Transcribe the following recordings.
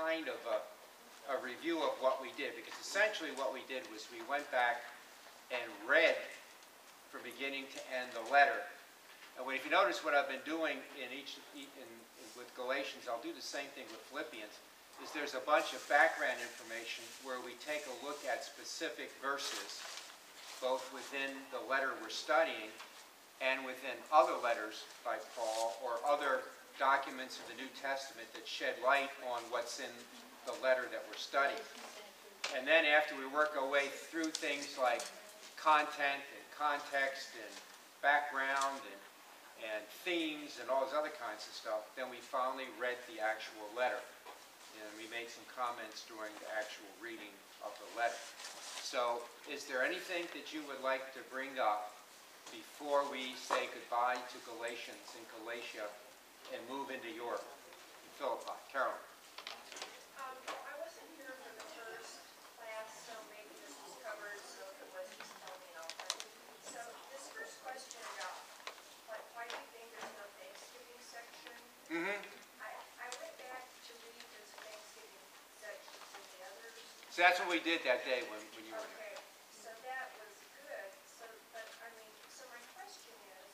kind of a review of what we did, because essentially what we did was we went back and read from beginning to end the letter. And if you notice what I've been doing with Galatians, I'll do the same thing with Philippians, is there's a bunch of background information where we take a look at specific verses, both within the letter we're studying and within other letters by Paul or other documents of the New Testament that shed light on what's in the letter that we're studying. And then after we work our way through things like content and context and background and themes and all those other kinds of stuff, then we finally read the actual letter. And we made some comments during the actual reading of the letter. So is there anything that you would like to bring up before we say goodbye to Galatians and Galatia and move into Europe? Philippi. Carolyn. I wasn't here for the first class, so maybe this was covered, so if it was, just tell me and I'll find it. So this first question about, like, why do you think there's no Thanksgiving section? I went back to read the Thanksgiving sections in the others. So that's what we did that day when you were here. Okay, so that was good. So, but I mean, so my question is,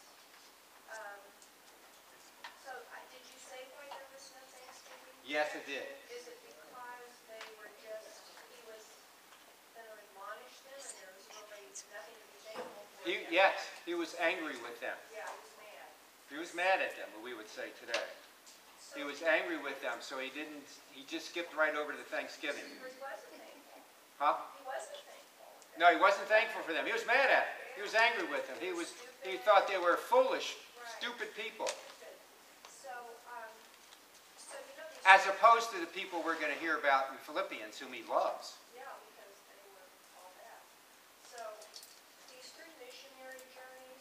did you say why there was no Thanksgiving? Yes, it did. Is it because they were just, he was going to admonish them and there was really nothing to be thankful for? Yes, he was angry with them. Yeah, he was mad. He was mad at them, we would say today. So He was angry with them, so he just skipped right over to the Thanksgiving. He wasn't thankful. Huh? He wasn't thankful. No, he wasn't thankful for them. He was mad at them. He was angry with them. He thought they were foolish, stupid people. So, you know, As opposed to the people we're going to hear about in Philippians, whom he loves. yeah, because they were all that. So, these three missionary journeys,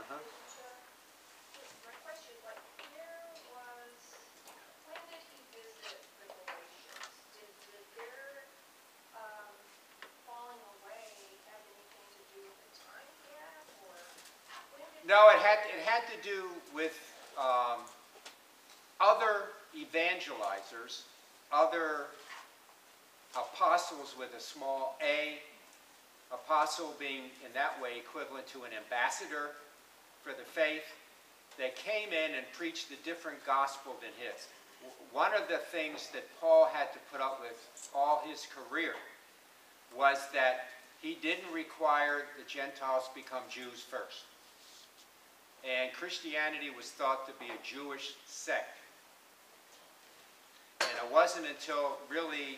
my question is, like, when did he visit the Galatians? Did their falling away have anything to do with the time gap, or when did? No, it had to do with other evangelizers, other apostles with a small a, apostle being in that way equivalent to an ambassador for the faith, that came in and preached a different gospel than his. One of the things that Paul had to put up with all his career was that he didn't require the Gentiles become Jews first. And Christianity was thought to be a Jewish sect. And it wasn't until really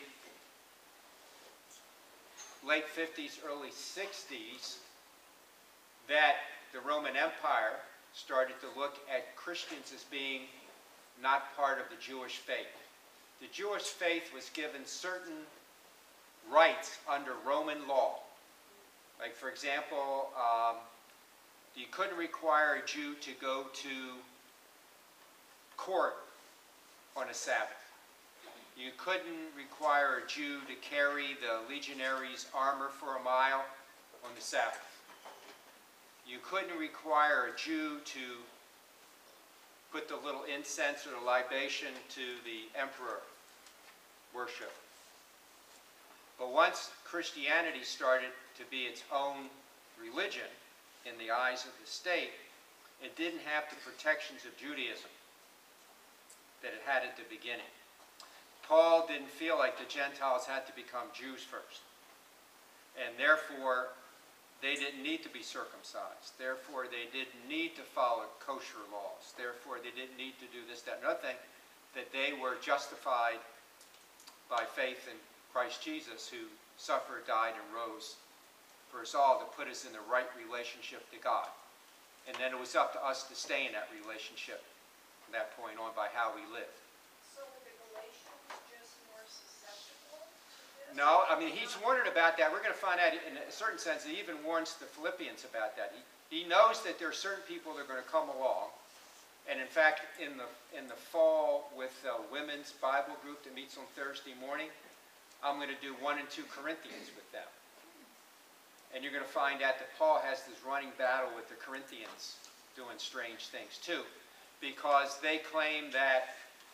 late 50s, early 60s that the Roman Empire started to look at Christians as being not part of the Jewish faith. The Jewish faith was given certain rights under Roman law. Like, for example, you couldn't require a Jew to go to court on a Sabbath. You couldn't require a Jew to carry the legionaries' armor for a mile on the Sabbath. You couldn't require a Jew to put the little incense or the libation to the emperor worship. But once Christianity started to be its own religion in the eyes of the state, it didn't have the protections of Judaism that it had at the beginning. Paul didn't feel like the Gentiles had to become Jews first. And therefore, they didn't need to be circumcised. Therefore, they didn't need to follow kosher laws. Therefore, they didn't need to do this, that, and another thing. That they were justified by faith in Christ Jesus, who suffered, died, and rose for us all to put us in the right relationship to God. And then it was up to us to stay in that relationship from that point on by how we lived. So were the Galatians just more susceptible to this? No, I mean, he's warning about that. We're going to find out in a certain sense he even warns the Philippians about that. He knows that there are certain people that are going to come along. And in fact, in the fall with the women's Bible group that meets on Thursday morning, I'm going to do 1 and 2 Corinthians with them. And you're going to find out that Paul has this running battle with the Corinthians doing strange things too, because they claim that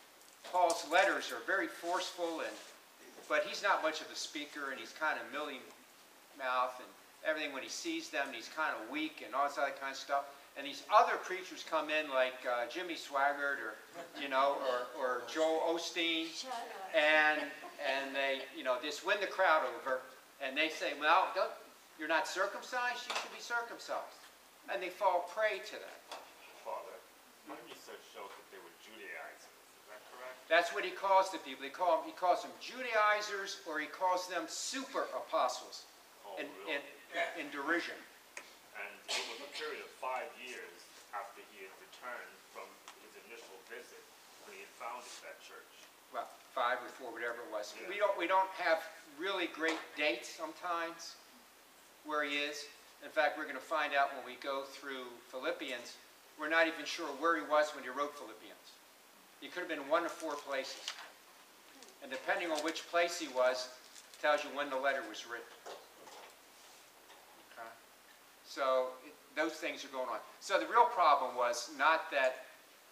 Paul's letters are very forceful, but he's not much of a speaker, and he's kind of mealy-mouthed and everything. When he sees them, he's kind of weak and all this other kind of stuff. And these other preachers come in like Jimmy Swaggart or Joel Osteen, and they just win the crowd over, and they say, well, you're not circumcised, you should be circumcised. And they fall prey to that. Father, my research shows that they were Judaizers. Is that correct? That's what he calls the people. He calls them Judaizers, or he calls them super apostles in derision. And it was a period of 5 years after he had returned from his initial visit when he had founded that church. Well, 5 or 4, whatever it was. Yeah. We don't have really great dates sometimes where he is. In fact, we're going to find out when we go through Philippians, we're not even sure where he was when he wrote Philippians. He could have been 1 of 4 places. And depending on which place he was, tells you when the letter was written. Okay? So those things are going on. So the real problem was not that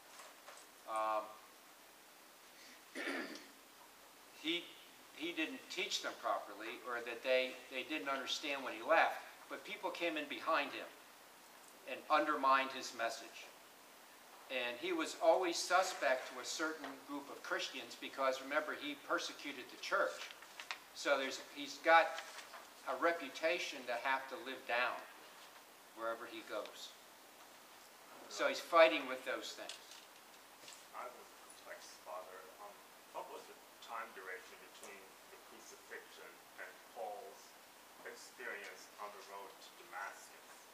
he didn't teach them properly, or that they didn't understand when he left, but people came in behind him and undermined his message. And he was always suspect to a certain group of Christians because, remember, he persecuted the church. So he's got a reputation to have to live down wherever he goes. So he's fighting with those things. I was perplexed, Father. What was the time duration between the crucifixion and Paul's experience on the road to Damascus?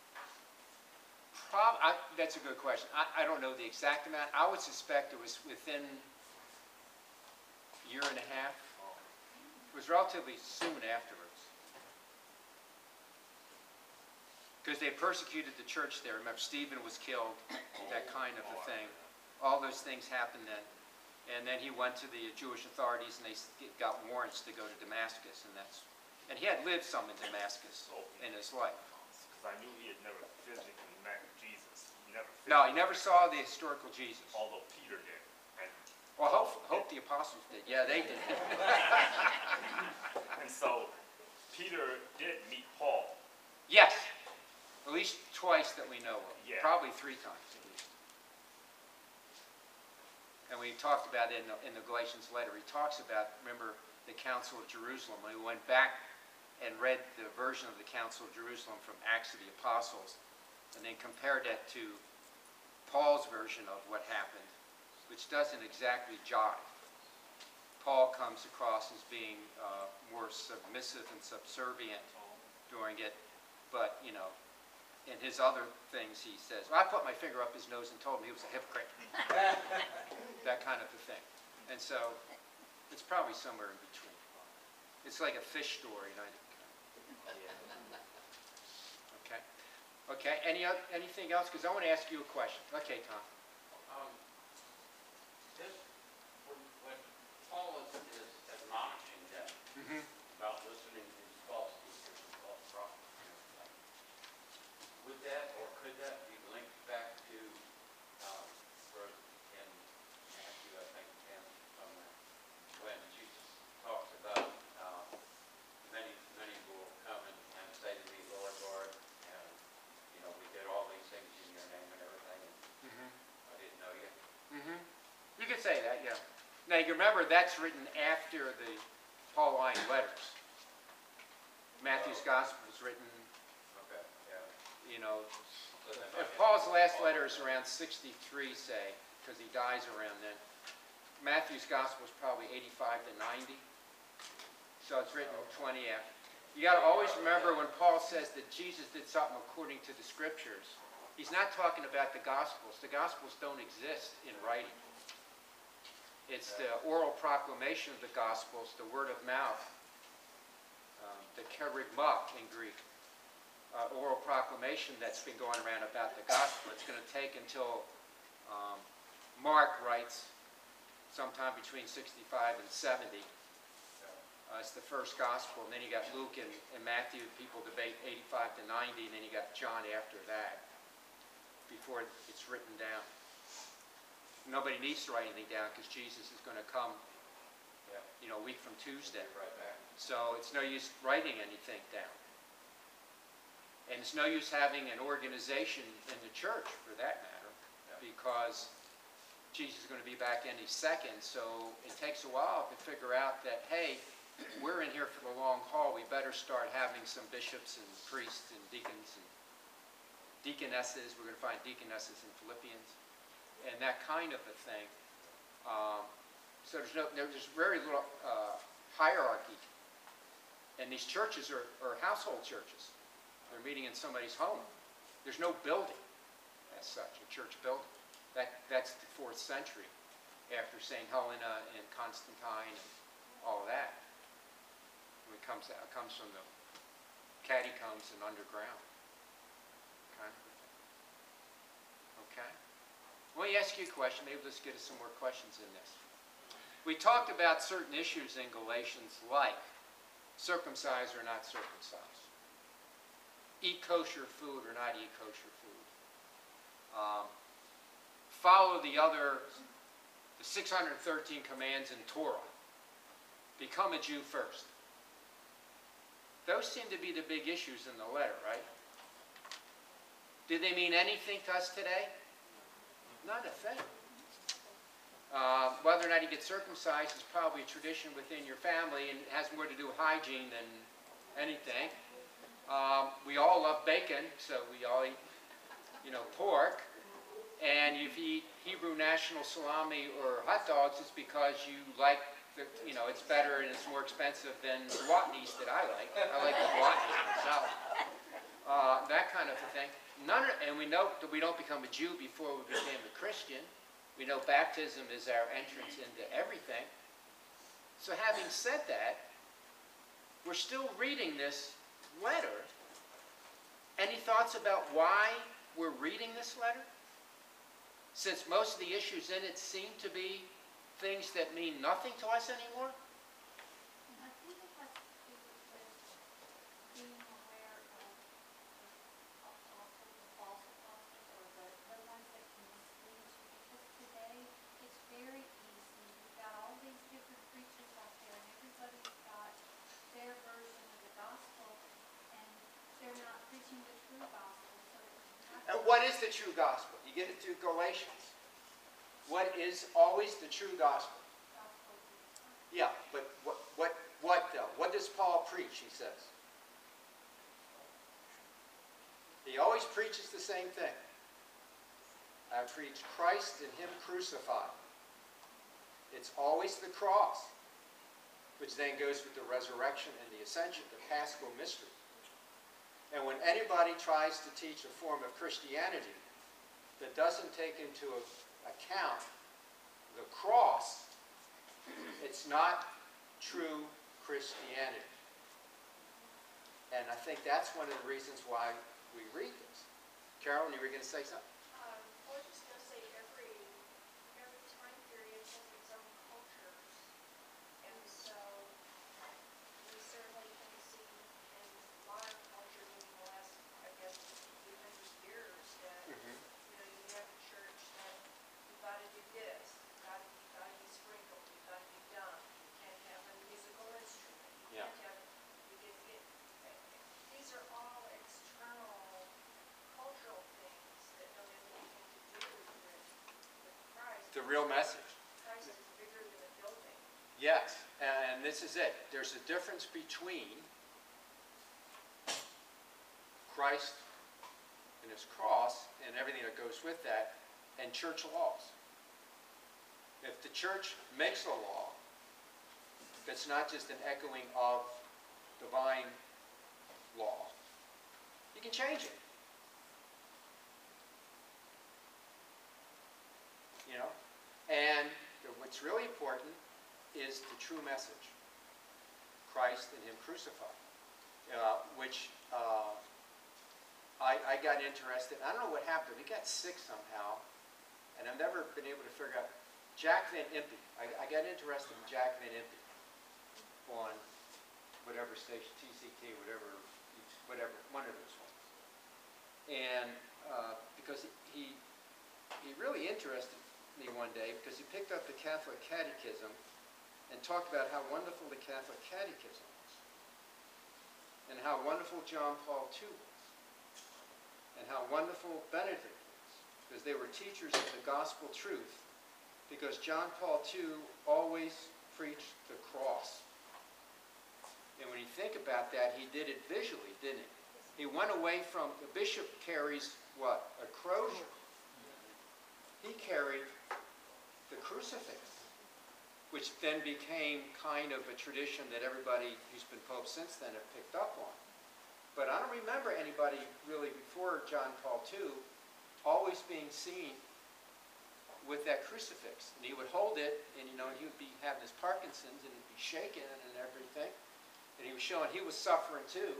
That's a good question. I don't know the exact amount. I would suspect it was within a year and a half. It was relatively soon afterwards. Because they persecuted the church there. Remember, Stephen was killed, that kind of a thing. All those things happened then. And then he went to the Jewish authorities, and they got warrants to go to Damascus. And he had lived some in Damascus in his life. Because I knew he had never physically met Jesus. No, he never saw the historical Jesus. Although Peter did. And Well, hope the apostles did. Yeah, they did. And so Peter did meet Paul. Yes. At least twice that we know of. Yeah. Probably 3 times at least. And we talked about it in the Galatians letter. He talks about, remember, the Council of Jerusalem. We went back and read the version of the Council of Jerusalem from Acts of the Apostles, and then compared that to Paul's version of what happened, which doesn't exactly jive. Paul comes across as being more submissive and subservient during it, but, in his other things he says, well, I put my finger up his nose and told him he was a hypocrite. That kind of a thing. And so, it's probably somewhere in between. It's like a fish story, I think. Okay. Okay, anything else? Because I want to ask you a question. Okay, Tom. When Paul is admonishing them about listening to these false teachers and false prophets, would that or could that be linked back to where in Matthew, I think, 10, somewhere, when Jesus talks about many will come and say to me, Lord, Lord, and we did all these things in your name and everything, and I didn't know you. You could say that, yeah. Now, you remember that's written after the Pauline letters. Matthew's Gospel was written, Okay, yeah. So that if might Paul's be last Paul. letter is around 63, say, because he dies around then, Matthew's Gospel is probably 85 to 90. So it's written 20 after. You got to always remember when Paul says that Jesus did something according to the Scriptures, he's not talking about the Gospels. The Gospels don't exist in writing. It's the oral proclamation of the Gospels, the word of mouth, the kerygma in Greek, oral proclamation that's been going around about the Gospel. It's going to take until Mark writes sometime between 65 and 70. It's the first Gospel, and then you got Luke and Matthew. People debate 85 to 90, and then you got John after that, before it's written down. nobody needs to write anything down because Jesus is going to come, Yeah. you know, a week from Tuesday. Right back. So it's no use writing anything down. And it's no use having an organization in the church, for that matter, because Jesus is going to be back any second. So it takes a while to figure out that, hey, we're in here for the long haul. We better start having some bishops and priests and deacons and deaconesses. We're going to find deaconesses in Philippians and that kind of a thing. So there's very little hierarchy. And these churches are household churches. They're meeting in somebody's home. There's no building as such, a church building. That's the 4th century, after St. Helena and Constantine and all of that. It comes from the catacombs and underground. Kind of a thing. Okay? Let me ask you a question. Maybe let's get some more questions in this. We talked about certain issues in Galatians, like circumcised or not circumcised, eat kosher food or not eat kosher food, follow the 613 commands in Torah, become a Jew first. Those seem to be the big issues in the letter, right? Do they mean anything to us today? Not a thing. Whether or not you get circumcised is probably a tradition within your family and it has more to do with hygiene than anything. We all love bacon, so we all eat, pork. And if you eat Hebrew National salami or hot dogs, it's because you like it's better and it's more expensive than the Watneys that I like. I like the Watneys myself. That kind of a thing. And we know that we don't become a Jew before we became a Christian. We know baptism is our entrance into everything. So having said that, we're still reading this letter. Any thoughts about why we're reading this letter? Since most of the issues in it seem to be things that mean nothing to us anymore? I think it has to do with being aware of also the false apostles or the ones that can mislead you. Because today it's very easy. You've got all these different preachers out there and everybody's got their version of the gospel and they're not preaching the true gospel. So And what is the true gospel? You get it through Galatians. What is always the true gospel? Yeah, but what though? What does Paul preach, he says? He always preaches the same thing. I preach Christ and Him crucified. It's always the cross, which then goes with the resurrection and the ascension, the Paschal mystery. And when anybody tries to teach a form of Christianity that doesn't take into account the cross, it's not true Christianity. And I think that's one of the reasons why we read this. Carolyn, you were going to say something? I was just going to say every time period has its own cultures. And so we certainly can see in modern culture in the last, I guess, 300 years that, you have a church that you've got to do this, you've got to be sprinkled, you've got to be done, you can't have a musical instrument, you Yeah. can't have, these are all external cultural things that don't have anything to do with Christ. The real message. Christ is bigger than a building. Yes, and this is it. There's a difference between Christ and His cross and everything that goes with that and church laws. If the church makes a law that's not just an echoing of divine law, you can change it. And what's really important is the true message. Christ and Him crucified. Which I got interested. I don't know what happened. We got sick somehow. And I've never been able to figure out. Jack Van Impe. I got interested in Jack Van Impe on whatever station, TCT, whatever, one of those ones. And because he really interested me one day because he picked up the Catholic Catechism and talked about how wonderful the Catholic Catechism was, and how wonderful John Paul II was, and how wonderful Benedict was, because they were teachers of the gospel truth, because John Paul II always preached the cross. And when you think about that, he did it visually, didn't he? He went away from, the bishop carries what? A crozier. He carried the crucifix, which then became kind of a tradition that everybody who's been pope since then have picked up on. But I don't remember anybody really before John Paul II always being seen with that crucifix. And he would hold it, and he would be having his Parkinson's, and he'd be shaking and everything. And he was showing he was suffering too,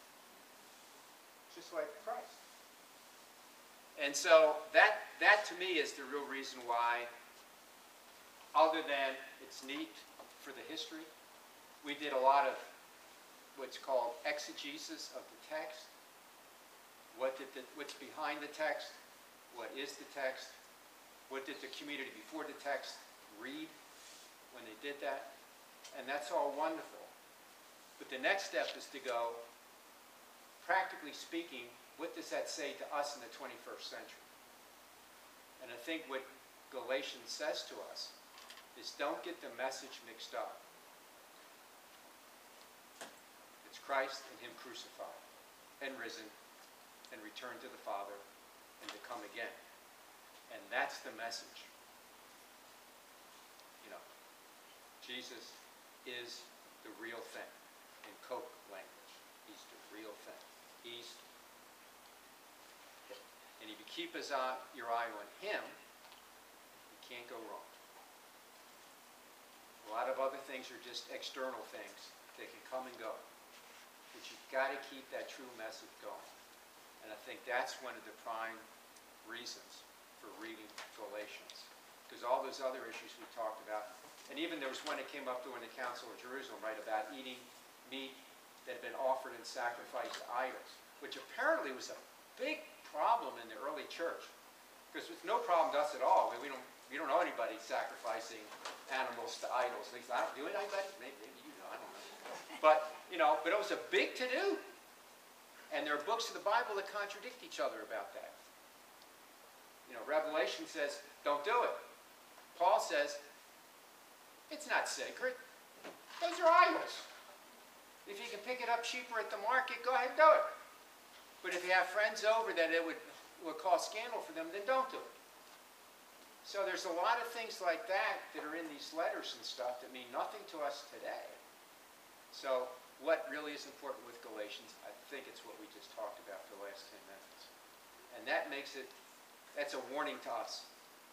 just like Christ. And so that to me is the real reason why, other than it's neat for the history, we did a lot of what's called exegesis of the text. What's behind the text? What is the text? What did the community before the text read when they did that? And that's all wonderful. But the next step is to go, practically speaking, what does that say to us in the 21st century? And I think what Galatians says to us is don't get the message mixed up. It's Christ and him crucified and risen and returned to the Father and to come again. And that's the message. Jesus is the real thing. In Coke language, he's the real thing. And if you keep your eye on him, you can't go wrong. A lot of other things are just external things. They can come and go. But you've got to keep that true message going. And I think that's one of the prime reasons for reading Galatians. Because all those other issues we talked about, and even there was one that came up during the Council of Jerusalem, right, about eating meat that had been offered and sacrificed to idols, which apparently was a big problem in the early church. Because it's no problem to us at all. I mean, we don't know anybody sacrificing animals to idols. At least I don't do it. Anybody? Maybe you know. I don't know. But but it was a big to-do. And there are books of the Bible that contradict each other about that. Revelation says, don't do it. Paul says, it's not sacred. Those are idols. If you can pick it up cheaper at the market, go ahead and do it. But if you have friends over that it would cause scandal for them, then don't do it. So there's a lot of things like that that are in these letters and stuff that mean nothing to us today. So what really is important with Galatians, I think it's what we just talked about for the last 10 minutes. And that makes it, that's a warning to us.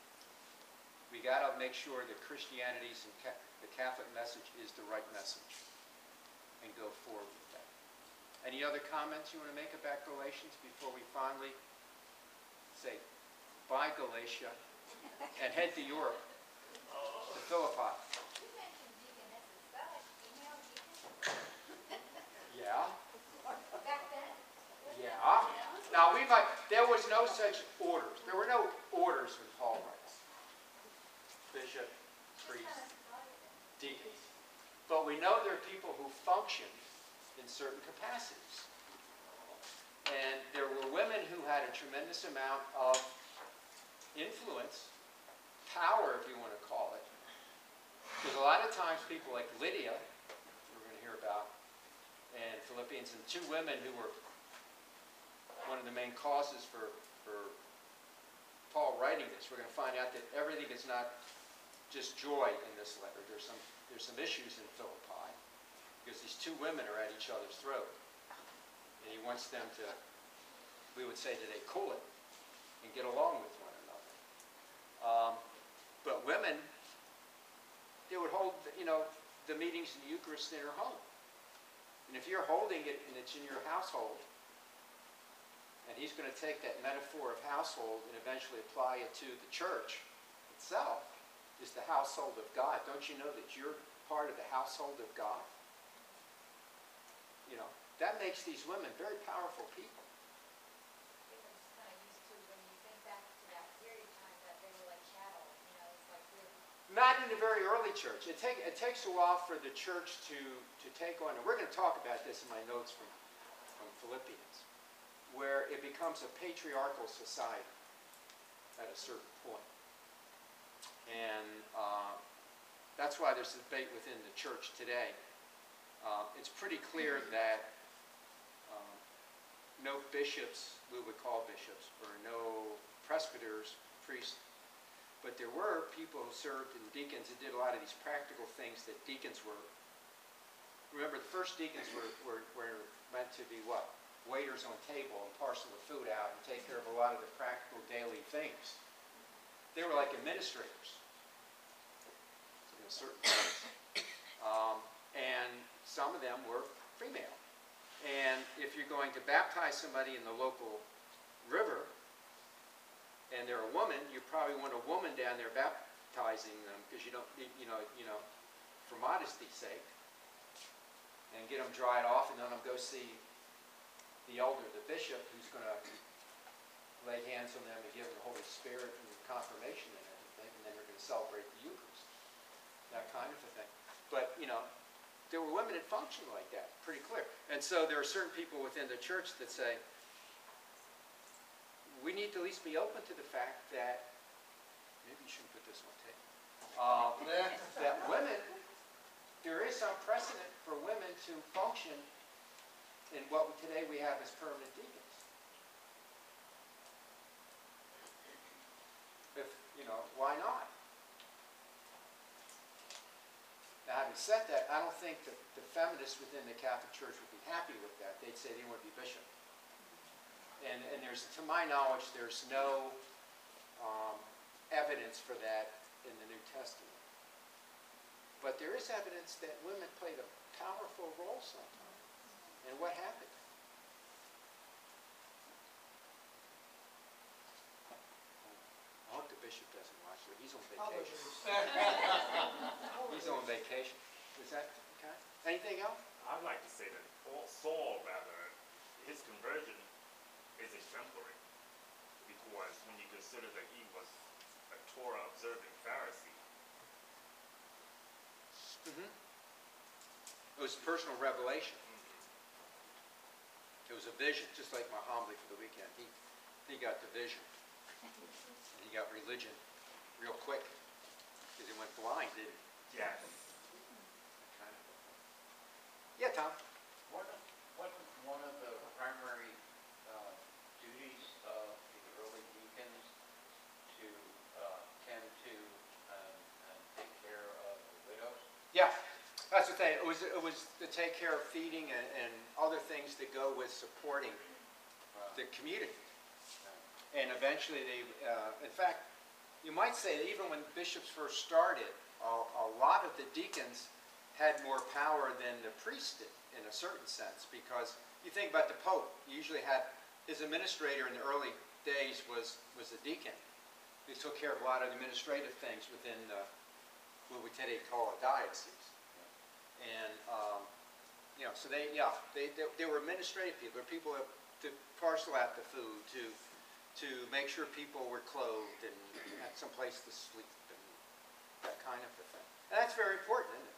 We got to make sure that Christianity's and the Catholic message is the right message and go forward with that. Any other comments you want to make about Galatians before we finally say bye Galatia and head to Europe, to Philippi? You mentioned deaconess as well. Female deacon? Yeah. Back then? Yeah. Now, there was no such orders. There were no orders when Paul writes. Bishop, priest, deacons. But we know there are people who function in certain capacities. And there were women who had a tremendous amount of influence, power, if you want to call it. Because a lot of times people like Lydia, we're going to hear about, and Philippians, and two women who were one of the main causes for Paul writing this. We're going to find out that everything is not just joy in this letter. There's some issues in Philippi because these two women are at each other's throat. And he wants them to, we would say today, cool it and get along with one another. But women, they would hold, the meetings in the Eucharist in their home. And if you're holding it and it's in your household, and he's going to take that metaphor of household and eventually apply it to the church itself, is the household of God. Don't you know that you're part of the household of God? That makes these women very powerful people. It was kind of used to, when you think back to that period of time, that they were like chattel, Not in the very early church. It takes a while for the church to take on, and we're going to talk about this in my notes from Philippians, where it becomes a patriarchal society at a certain point. And that's why there's a debate within the church today. It's pretty clear that no bishops, we would call bishops, or no presbyters, priests, but there were people who served and deacons that did a lot of these practical things that deacons were. Remember, the first deacons were meant to be what? Waiters on table and parcel the food out and take care of a lot of the practical daily things. They were like administrators in certain things. And some of them were female. And if you're going to baptize somebody in the local river, and they're a woman, you probably want a woman down there baptizing them because you don't, for modesty's sake, and get them dried off, and then them go see the elder, the bishop, who's going to lay hands on them and give them the Holy Spirit and confirmation and everything, and then they're going to celebrate the Eucharist, that kind of a thing. But there were women that functioned like that, pretty clear. And so there are certain people within the church that say, we need to at least be open to the fact that, maybe you shouldn't put this on tape, that women, there is some precedent for women to function in what today we have as permanent deacons. If, why not? Now, having said that, I don't think that the feminists within the Catholic Church would be happy with that. They'd say they want to be bishop. And there's, to my knowledge, there's no evidence for that in the New Testament. But there is evidence that women played a powerful role sometimes. And what happened? I hope the bishop doesn't watch it. He's on vacation. He's on vacation. Is that okay? Anything else? I'd like to say that Saul, his conversion is exemplary, because when you consider that he was a Torah-observing Pharisee. It was personal revelation. It was a vision, just like my homily for the weekend. He got the vision. And he got religion real quick, because he went blind, didn't he? Yes. Yeah, Tom? Wasn't one of the primary duties of the early deacons to tend to and take care of the widows? Yeah, that's the thing. It was to take care of feeding and other things that go with supporting the community. And eventually they, in fact, you might say that even when bishops first started, a lot of the deacons had more power than the priests did, in a certain sense, because you think about the Pope, he usually had, his administrator in the early days was a deacon. He took care of a lot of administrative things within what we today call a diocese. And, so they were administrative people. They were people to parcel out the food, to make sure people were clothed and had some place to sleep and that kind of a thing. And that's very important, isn't it?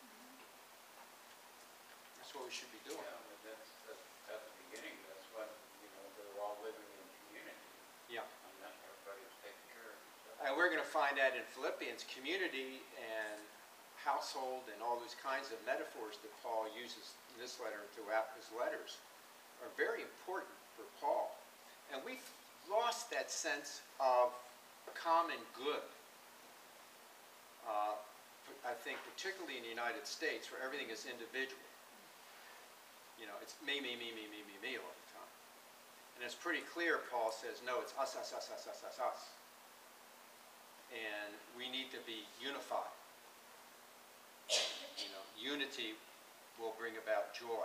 That's what we should be doing. Yeah, but that's at the beginning. That's when they were all living in community. Yeah. And then everybody was taking care of themselves. And we're going to find that in Philippians, community and household and all those kinds of metaphors that Paul uses in this letter and throughout his letters are very important for Paul. And we've lost that sense of common good. I think particularly in the United States, where everything is individual. It's me all the time. And it's pretty clear, Paul says, no, it's us. And we need to be unified. Unity will bring about joy.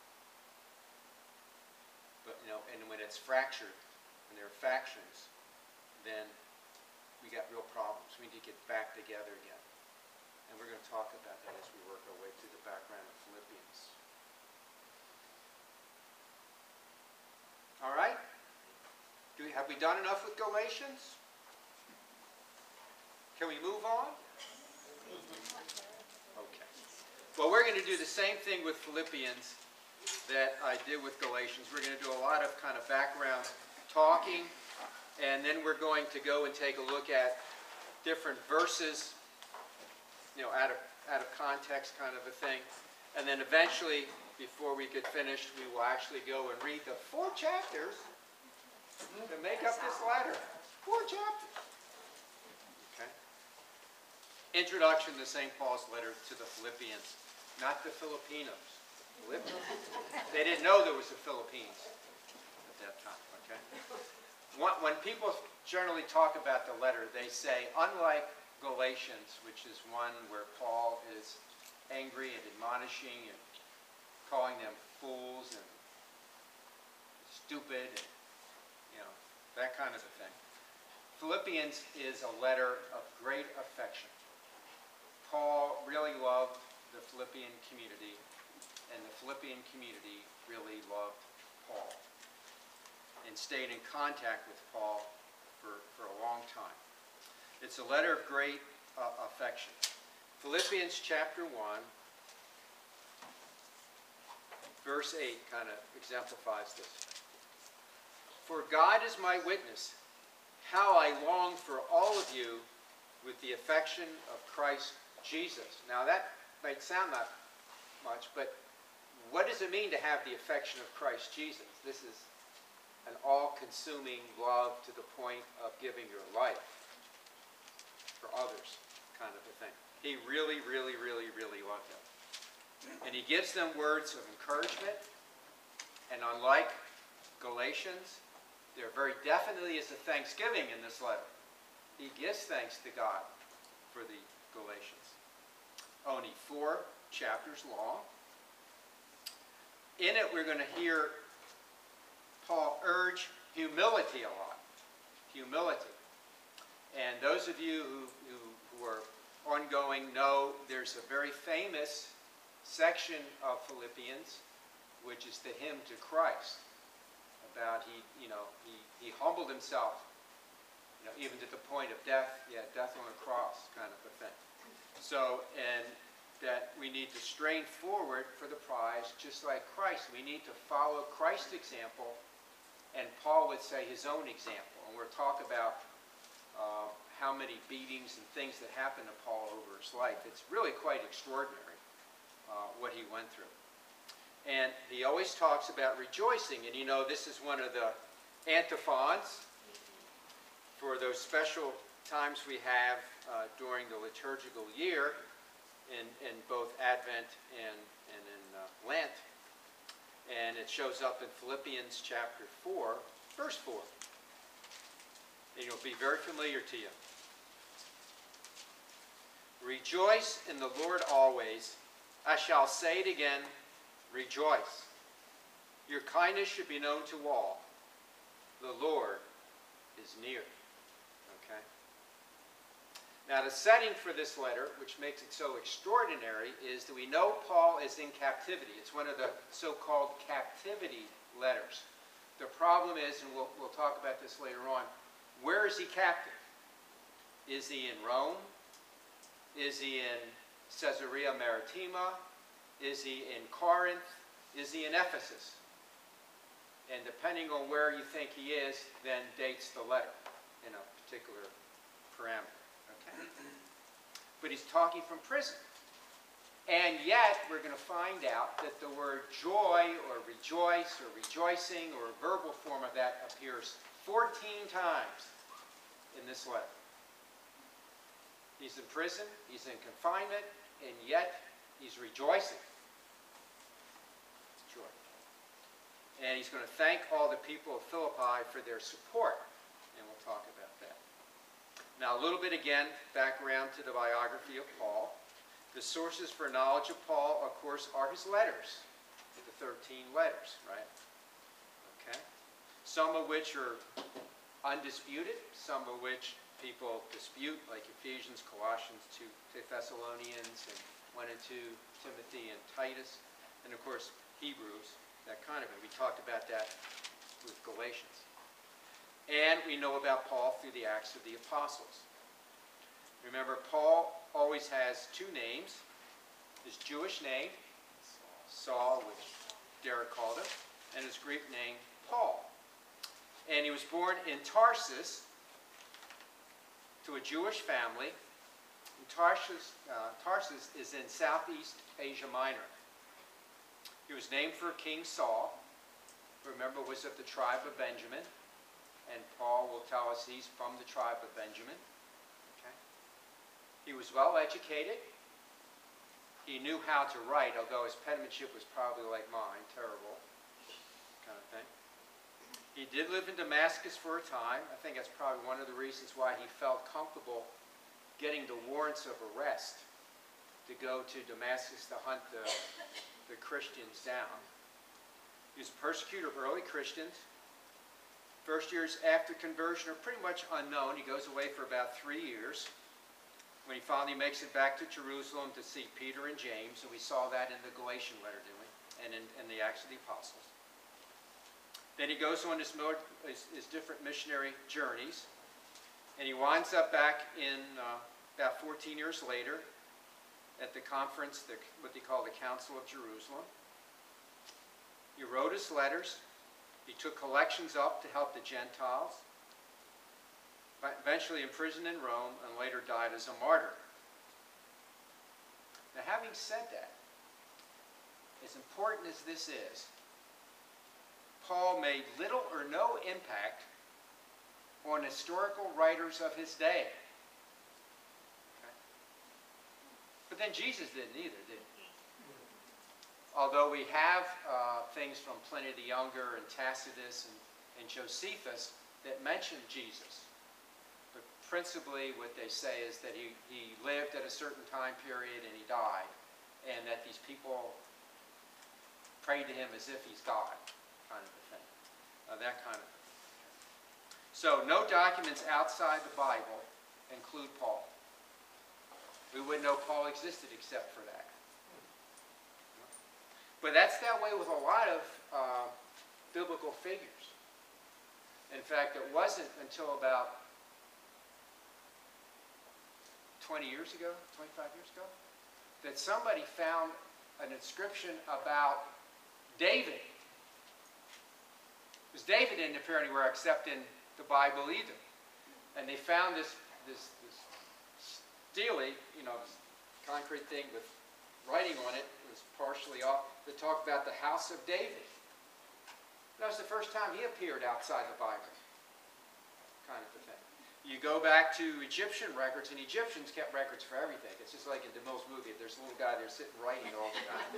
But, and when it's fractured, when there are factions, then we got real problems. We need to get back together again. And we're going to talk about that as we work our way through the background of Philippians. All right? Have we done enough with Galatians? Can we move on? Well, we're going to do the same thing with Philippians that I did with Galatians. We're going to do a lot of kind of background talking, and then we're going to go and take a look at different verses, you know, out of context kind of a thing. And then eventually, before we get finished, we will actually go and read the 4 chapters that make up this letter. 4 chapters. Okay? Introduction to St. Paul's letter to the Philippians, not the Filipinos. The Philippians. They didn't know there was a Philippines at that time. Okay? When people generally talk about the letter, they say, unlike Galatians, which is one where Paul is angry and admonishing and calling them fools and stupid, and, you know, that kind of a thing. Philippians is a letter of great affection. Paul really loved the Philippian community, and the Philippian community really loved Paul and stayed in contact with Paul for a long time. It's a letter of great affection. Philippians chapter 1, verse 8 kind of exemplifies this. For God is my witness, how I long for all of you with the affection of Christ Jesus. Now that might sound not much, but what does it mean to have the affection of Christ Jesus? This is an all-consuming love to the point of giving your life for others, kind of a thing. He really, really, really, really loved them. And he gives them words of encouragement. And unlike Galatians, there very definitely is a thanksgiving in this letter. He gives thanks to God for the Galatians. Only 4 chapters long. In it, we're going to hear Paul urge humility a lot. Humility. And those of you who are ongoing know there's a very famous section of Philippians, which is the hymn to Christ, about he humbled himself, even to the point of death, death on a cross, kind of a thing. So, and that we need to strain forward for the prize, just like Christ. We need to follow Christ's example, and Paul would say his own example. And we'll talk about how many beatings and things that happened to Paul over his life. It's really quite extraordinary what he went through. And he always talks about rejoicing. And this is one of the antiphons for those special times we have during the liturgical year in both Advent and in Lent. And it shows up in Philippians chapter 4, verse 4. And it'll be very familiar to you. Rejoice in the Lord always. I shall say it again, rejoice. Your kindness should be known to all. The Lord is near. Okay? Now the setting for this letter, which makes it so extraordinary, is that we know Paul is in captivity. It's one of the so-called captivity letters. The problem is, and we'll talk about this later on, where is he captive? Is he in Rome? Is he in Caesarea Maritima? Is he in Corinth? Is he in Ephesus? And depending on where you think he is, then dates the letter in a particular parameter. Okay? But he's talking from prison. And yet, we're going to find out that the word joy or rejoice or rejoicing or a verbal form of that appears 14 times in this letter. He's in prison, he's in confinement, and yet he's rejoicing. It's joy. And he's going to thank all the people of Philippi for their support. And we'll talk about that. Now, a little bit again, back around to the biography of Paul. The sources for knowledge of Paul, of course, are his letters. The 13 letters, right? Okay? Some of which are undisputed, some of which people dispute, like Ephesians, Colossians, 2 Thessalonians, and 1 and 2 Timothy and Titus, and of course Hebrews, that kind of thing. We talked about that with Galatians. And we know about Paul through the Acts of the Apostles. Remember, Paul always has 2 names. his Jewish name, Saul, which Derek called him, and his Greek name, Paul. And he was born in Tarsus to a Jewish family. And Tarsus is in Southeast Asia Minor. He was named for King Saul, who, remember, was of the tribe of Benjamin. And Paul will tell us he's from the tribe of Benjamin. Okay. He was well educated. He knew how to write, although his penmanship was probably like mine, terrible kind of thing. He did live in Damascus for a time. I think that's probably one of the reasons why he felt comfortable getting the warrants of arrest to go to Damascus to hunt the Christians down. He was a persecutor of early Christians. First years after conversion are pretty much unknown. He goes away for about 3 years when he finally makes it back to Jerusalem to see Peter and James, and we saw that in the Galatian letter, didn't we? And in the Acts of the Apostles. Then he goes on his different missionary journeys, and he winds up back in about 14 years later at the conference, what they call the Council of Jerusalem. He wrote his letters. He took collections up to help the Gentiles. Eventually imprisoned in Rome and later died as a martyr. Now, having said that, as important as this is, Paul made little or no impact on historical writers of his day. Okay. But then Jesus didn't either, did he? Although we have things from Pliny the Younger and Tacitus and Josephus that mention Jesus. But principally what they say is that he lived at a certain time period and he died, and that these people prayed to him as if he's God, kind of a thing. That kind of thing. So no documents outside the Bible include Paul. We wouldn't know Paul existed except for that. But that's that way with a lot of biblical figures. In fact, it wasn't until about 20 years ago, 25 years ago, that somebody found an inscription about David. Because David didn't appear anywhere except in the Bible either. And they found this stele, concrete thing with writing on it. It was partially off. That talked about the house of David. That was the first time he appeared outside the Bible, kind of a thing. You go back to Egyptian records, and Egyptians kept records for everything. It's just like in DeMille's movie. There's a little guy there sitting writing all the time.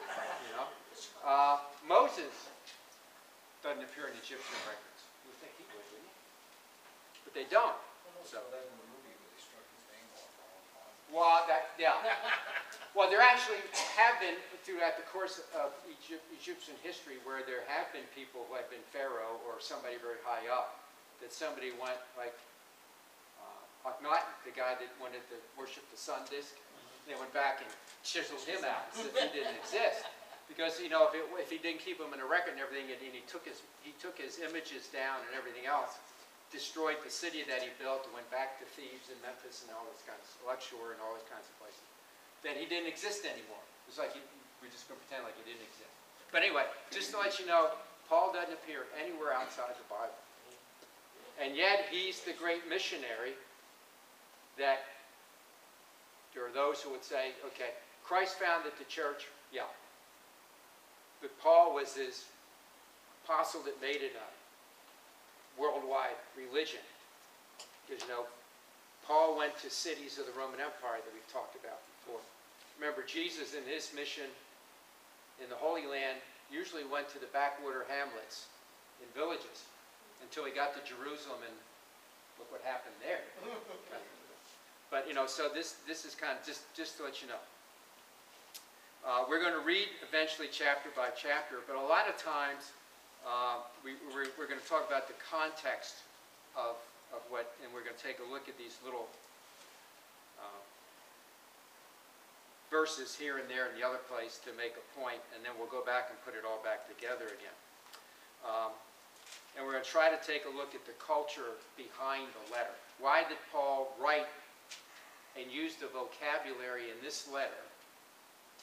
Moses doesn't appear in Egyptian records. You would think he would, wouldn't he? But they don't. So. Well, well, there actually have been, throughout the course of Egyptian history, where there have been people who have been pharaoh or somebody very high up, that somebody went, like Akhenaten, the guy that wanted to worship the sun disk, they went back and chiseled him out as if he didn't exist. Because, if he didn't keep him in a record and everything, and he took his images down and everything else, destroyed the city that he built and went back to Thebes and Memphis and all those kinds of Luxor and all those kinds of places, then he didn't exist anymore. It was like we're just going to pretend like he didn't exist. But anyway, just to let you know, Paul doesn't appear anywhere outside the Bible. And yet he's the great missionary that there are those who would say, okay, Christ founded the church, yeah. But Paul was his apostle that made it a worldwide religion. Because, Paul went to cities of the Roman Empire that we've talked about before. Remember, Jesus in his mission in the Holy Land usually went to the backwater hamlets in villages until he got to Jerusalem, and look what happened there. But, so this is kind of just to let you know. We're going to read eventually chapter by chapter, but a lot of times we're going to talk about the context of what, and we're going to take a look at these little verses here and there in the other place to make a point, and then we'll go back and put it all back together again. And we're going to try to take a look at the culture behind the letter. Why did Paul write and use the vocabulary in this letter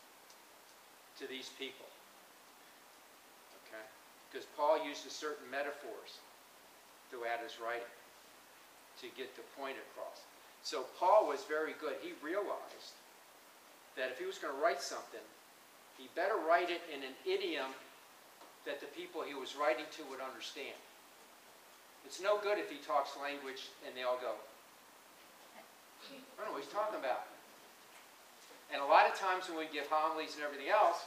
to these people. Okay? Because Paul uses certain metaphors throughout his writing to get the point across. So Paul was very good. He realized that if he was going to write something, he better write it in an idiom that the people he was writing to would understand. It's no good if he talks language and they all go, I don't know what he's talking about. And a lot of times when we give homilies and everything else,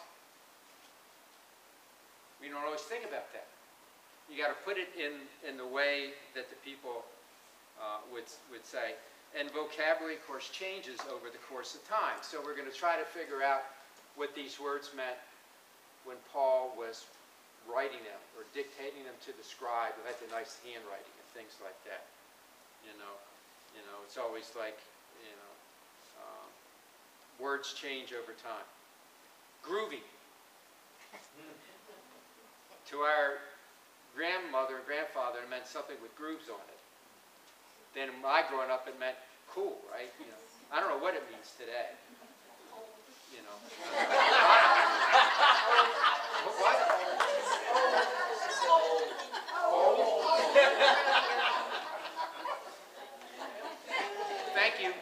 we don't always think about that. You got to put it in the way that the people would say. And vocabulary, of course, changes over the course of time. So we're going to try to figure out what these words meant when Paul was writing them or dictating them to the scribe who had the nice handwriting and things like that. You know, it's always like, words change over time. Groovy. To our grandmother and grandfather, it meant something with grooves on it. Then my growing up, it meant cool, right? I don't know what it means today. What? Thank you.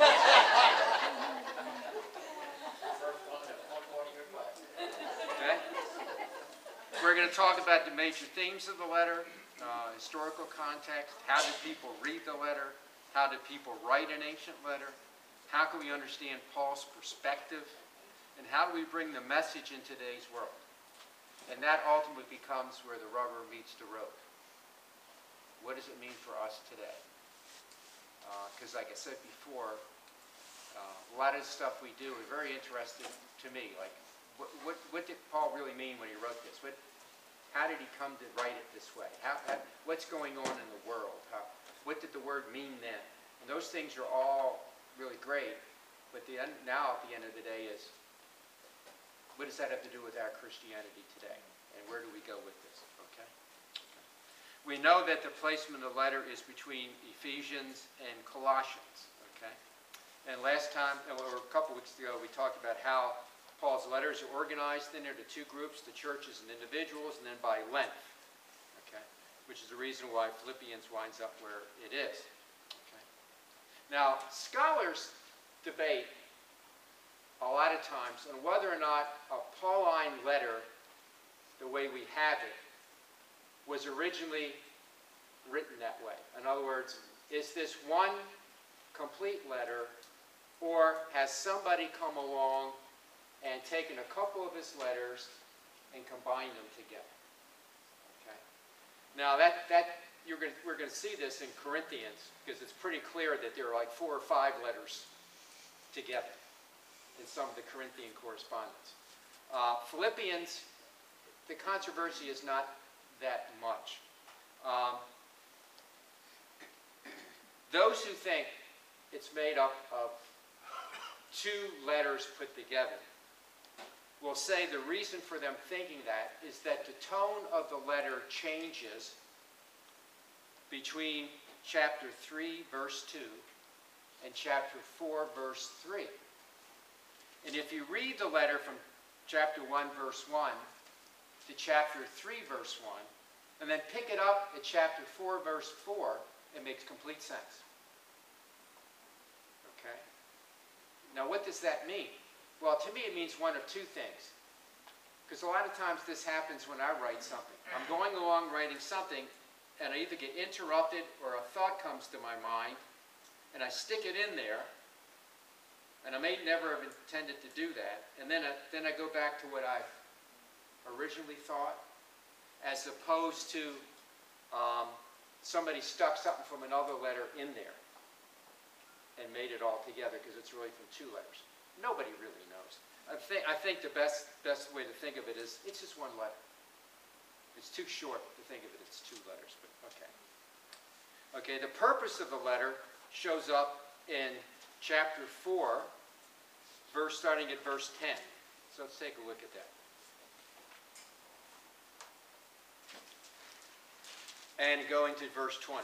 Okay. We're going to talk about the major themes of the letter, historical context, how did people read the letter, how did people write an ancient letter, how can we understand Paul's perspective, and how do we bring the message in today's world? And that ultimately becomes where the rubber meets the road. What does it mean for us today? Because like I said before, a lot of the stuff we do is very interesting to me. Like, what did Paul really mean when he wrote this? How did he come to write it this way? What's going on in the world? What did the word mean then? And those things are all really great, but now at the end of the day is, what does that have to do with our Christianity today? And where do we go with this? Okay? We know that the placement of the letter is between Ephesians and Colossians. Okay? And last time, or a couple weeks ago, we talked about how Paul's letters are organized in there to two groups, the churches and individuals, and then by length. Okay? Which is the reason why Philippians winds up where it is. Okay? Now, scholars debate a lot of times on whether or not a Pauline letter, the way we have it, was originally written that way. In other words, is this one complete letter, or has somebody come along and taken a couple of his letters and combined them together? Okay. Now we're going to see this in Corinthians, because it's pretty clear that there are like 4 or 5 letters together in some of the Corinthian correspondence. Philippians, the controversy is not that much. Those who think it's made up of 2 letters put together will say the reason for them thinking that is that the tone of the letter changes between chapter 3, verse 2, and chapter 4, verse 3. And if you read the letter from chapter 1, verse 1 to chapter 3, verse 1, and then pick it up at chapter 4, verse 4, it makes complete sense. Okay? Now, what does that mean? Well, to me, it means one of 2 things. Because a lot of times this happens when I write something. I'm going along writing something, and I either get interrupted or a thought comes to my mind, and I stick it in there, and I may never have intended to do that, and then I go back to what I originally thought, as opposed to somebody stuck something from another letter in there and made it all together because it's really from 2 letters. Nobody really knows. I think the best way to think of it is it's just 1 letter. It's too short to think of it as 2 letters, but okay. Okay, the purpose of the letter shows up in chapter 4, starting at verse 10. So let's take a look at that. And going to verse 20.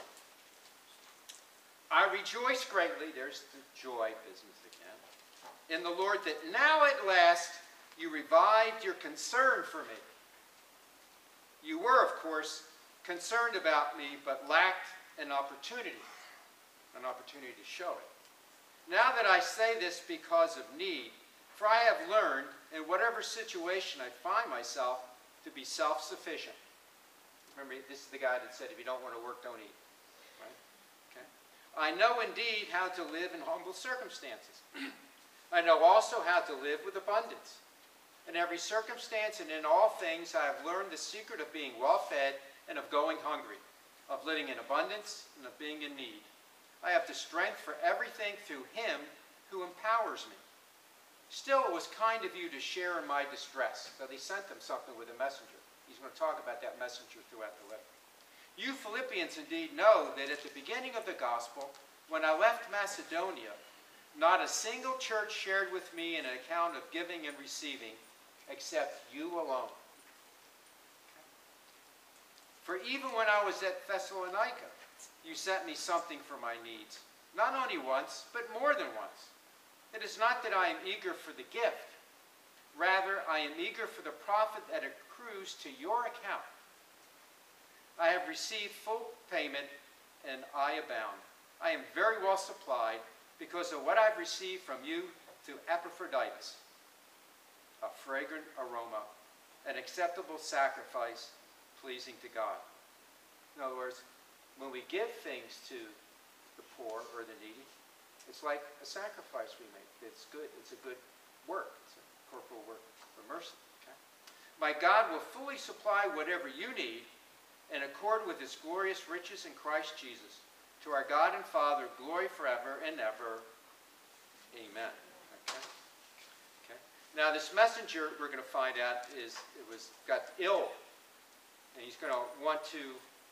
I rejoice greatly, there's the joy business again, in the Lord that now at last You revived your concern for me. You were, of course, concerned about me, but lacked an opportunity to show it. Now that I say this because of need, for I have learned, in whatever situation I find myself, to be self-sufficient. Remember, this is the guy that said, if you don't want to work, don't eat. Right? Okay? I know indeed how to live in humble circumstances. I know also how to live with abundance. In every circumstance and in all things, I have learned the secret of being well-fed and of going hungry, of living in abundance and of being in need. I have the strength for everything through him who empowers me. Still, it was kind of you to share in my distress. So they sent them something with a messenger. He's going to talk about that messenger throughout the letter. You Philippians indeed know that at the beginning of the gospel, when I left Macedonia, not a single church shared with me an account of giving and receiving, except you alone. For even when I was at Thessalonica, you sent me something for my needs, not only once, but more than once. It is not that I am eager for the gift. Rather, I am eager for the profit that accrues to your account. I have received full payment, and I abound. I am very well supplied because of what I've received from you through Epaphroditus, a fragrant aroma, an acceptable sacrifice, pleasing to God. In other words, when we give things to the poor or the needy, it's like a sacrifice we make. It's good. It's a good work. It's a corporal work for mercy. Okay? My God will fully supply whatever you need in accord with his glorious riches in Christ Jesus. To our God and Father, glory forever and ever. Amen. Okay? Okay. Now this messenger, we're going to find out, got ill. And he's going to want to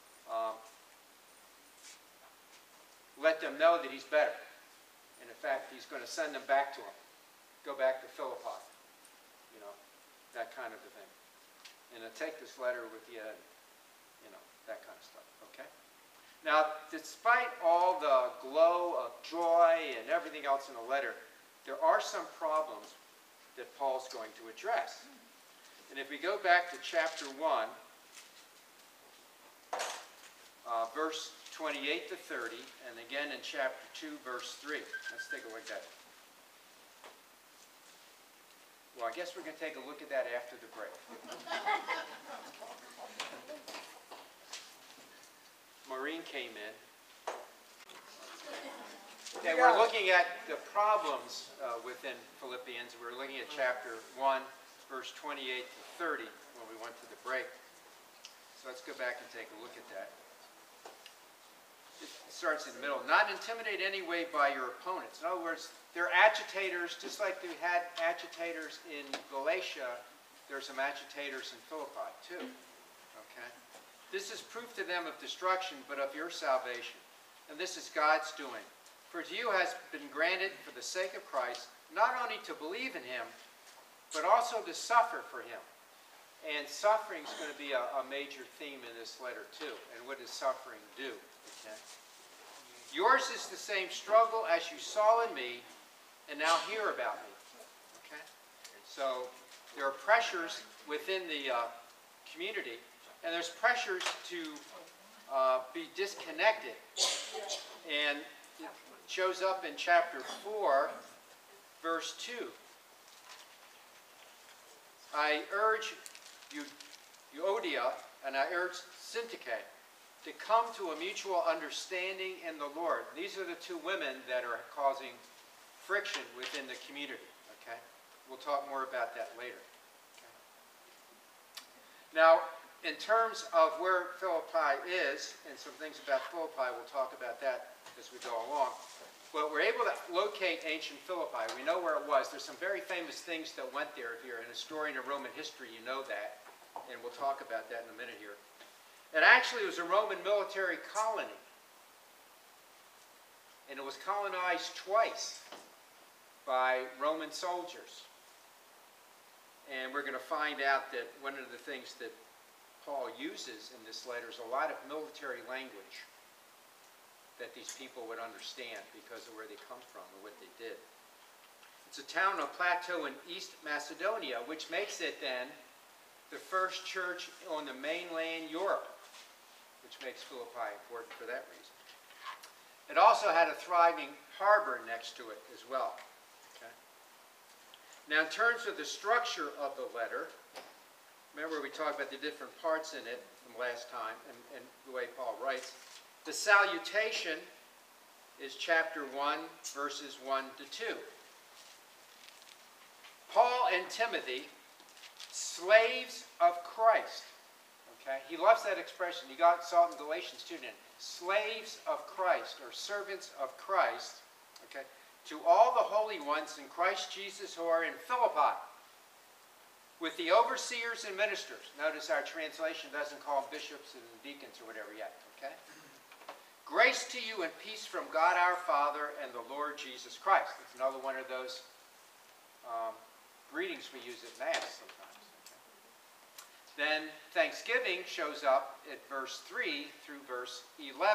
let them know that he's better. And in fact, he's going to send them back to him. Go back to Philippi. You know, that kind of a thing. And take this letter with you and, you know, that kind of stuff. Okay? Now, despite all the glow of joy and everything else in the letter, there are some problems that Paul's going to address. And if we go back to chapter 1, verse 28 to 30, and again in chapter 2, verse 3. Let's take a look at it. Well, I guess we're going to take a look at that after the break. Maureen came in. And we're looking at the problems within Philippians. We're looking at chapter 1, verse 28 to 30 when we went to the break. So let's go back and take a look at that. It starts in the middle. Not intimidate any way by your opponents. In other words, they're agitators, just like we had agitators in Galatia. There's some agitators in Philippi too. Okay? This is proof to them of destruction, but of your salvation. And this is God's doing. For to you has been granted for the sake of Christ, not only to believe in him, but also to suffer for him. And suffering is going to be a major theme in this letter too. And what does suffering do? Okay. Yours is the same struggle as you saw in me and now hear about me. Okay. So there are pressures within the community, and there's pressures to be disconnected. And it shows up in chapter 4, verse 2. I urge Euodia, and I urge Syntyche to come to a mutual understanding in the Lord. These are the two women that are causing friction within the community. Okay? We'll talk more about that later. Okay? Now, in terms of where Philippi is, and some things about Philippi, we'll talk about that as we go along. But we're able to locate ancient Philippi. We know where it was. There's some very famous things that went there. If you're an historian of Roman history, you know that. And we'll talk about that in a minute here. It actually was a Roman military colony. And it was colonized twice by Roman soldiers. And we're going to find out that one of the things that Paul uses in this letter is a lot of military language that these people would understand because of where they come from and what they did. It's a town on a plateau in East Macedonia, which makes it then the first church on the mainland Europe, which makes Philippi important for that reason. It also had a thriving harbor next to it as well. Okay? Now, in terms of the structure of the letter, remember we talked about the different parts in it from last time and the way Paul writes. The salutation is chapter 1, verses 1 to 2. Paul and Timothy, slaves of Christ. Okay? He loves that expression. You saw it in Galatians 2. Slaves of Christ, or servants of Christ. Okay? To all the holy ones in Christ Jesus who are in Philippi, with the overseers and ministers. Notice our translation doesn't call them bishops and deacons or whatever yet. Okay? Grace to you and peace from God our Father and the Lord Jesus Christ. It's another one of those greetings we use at Mass sometimes. Okay? Then thanksgiving shows up at verse 3 through verse 11.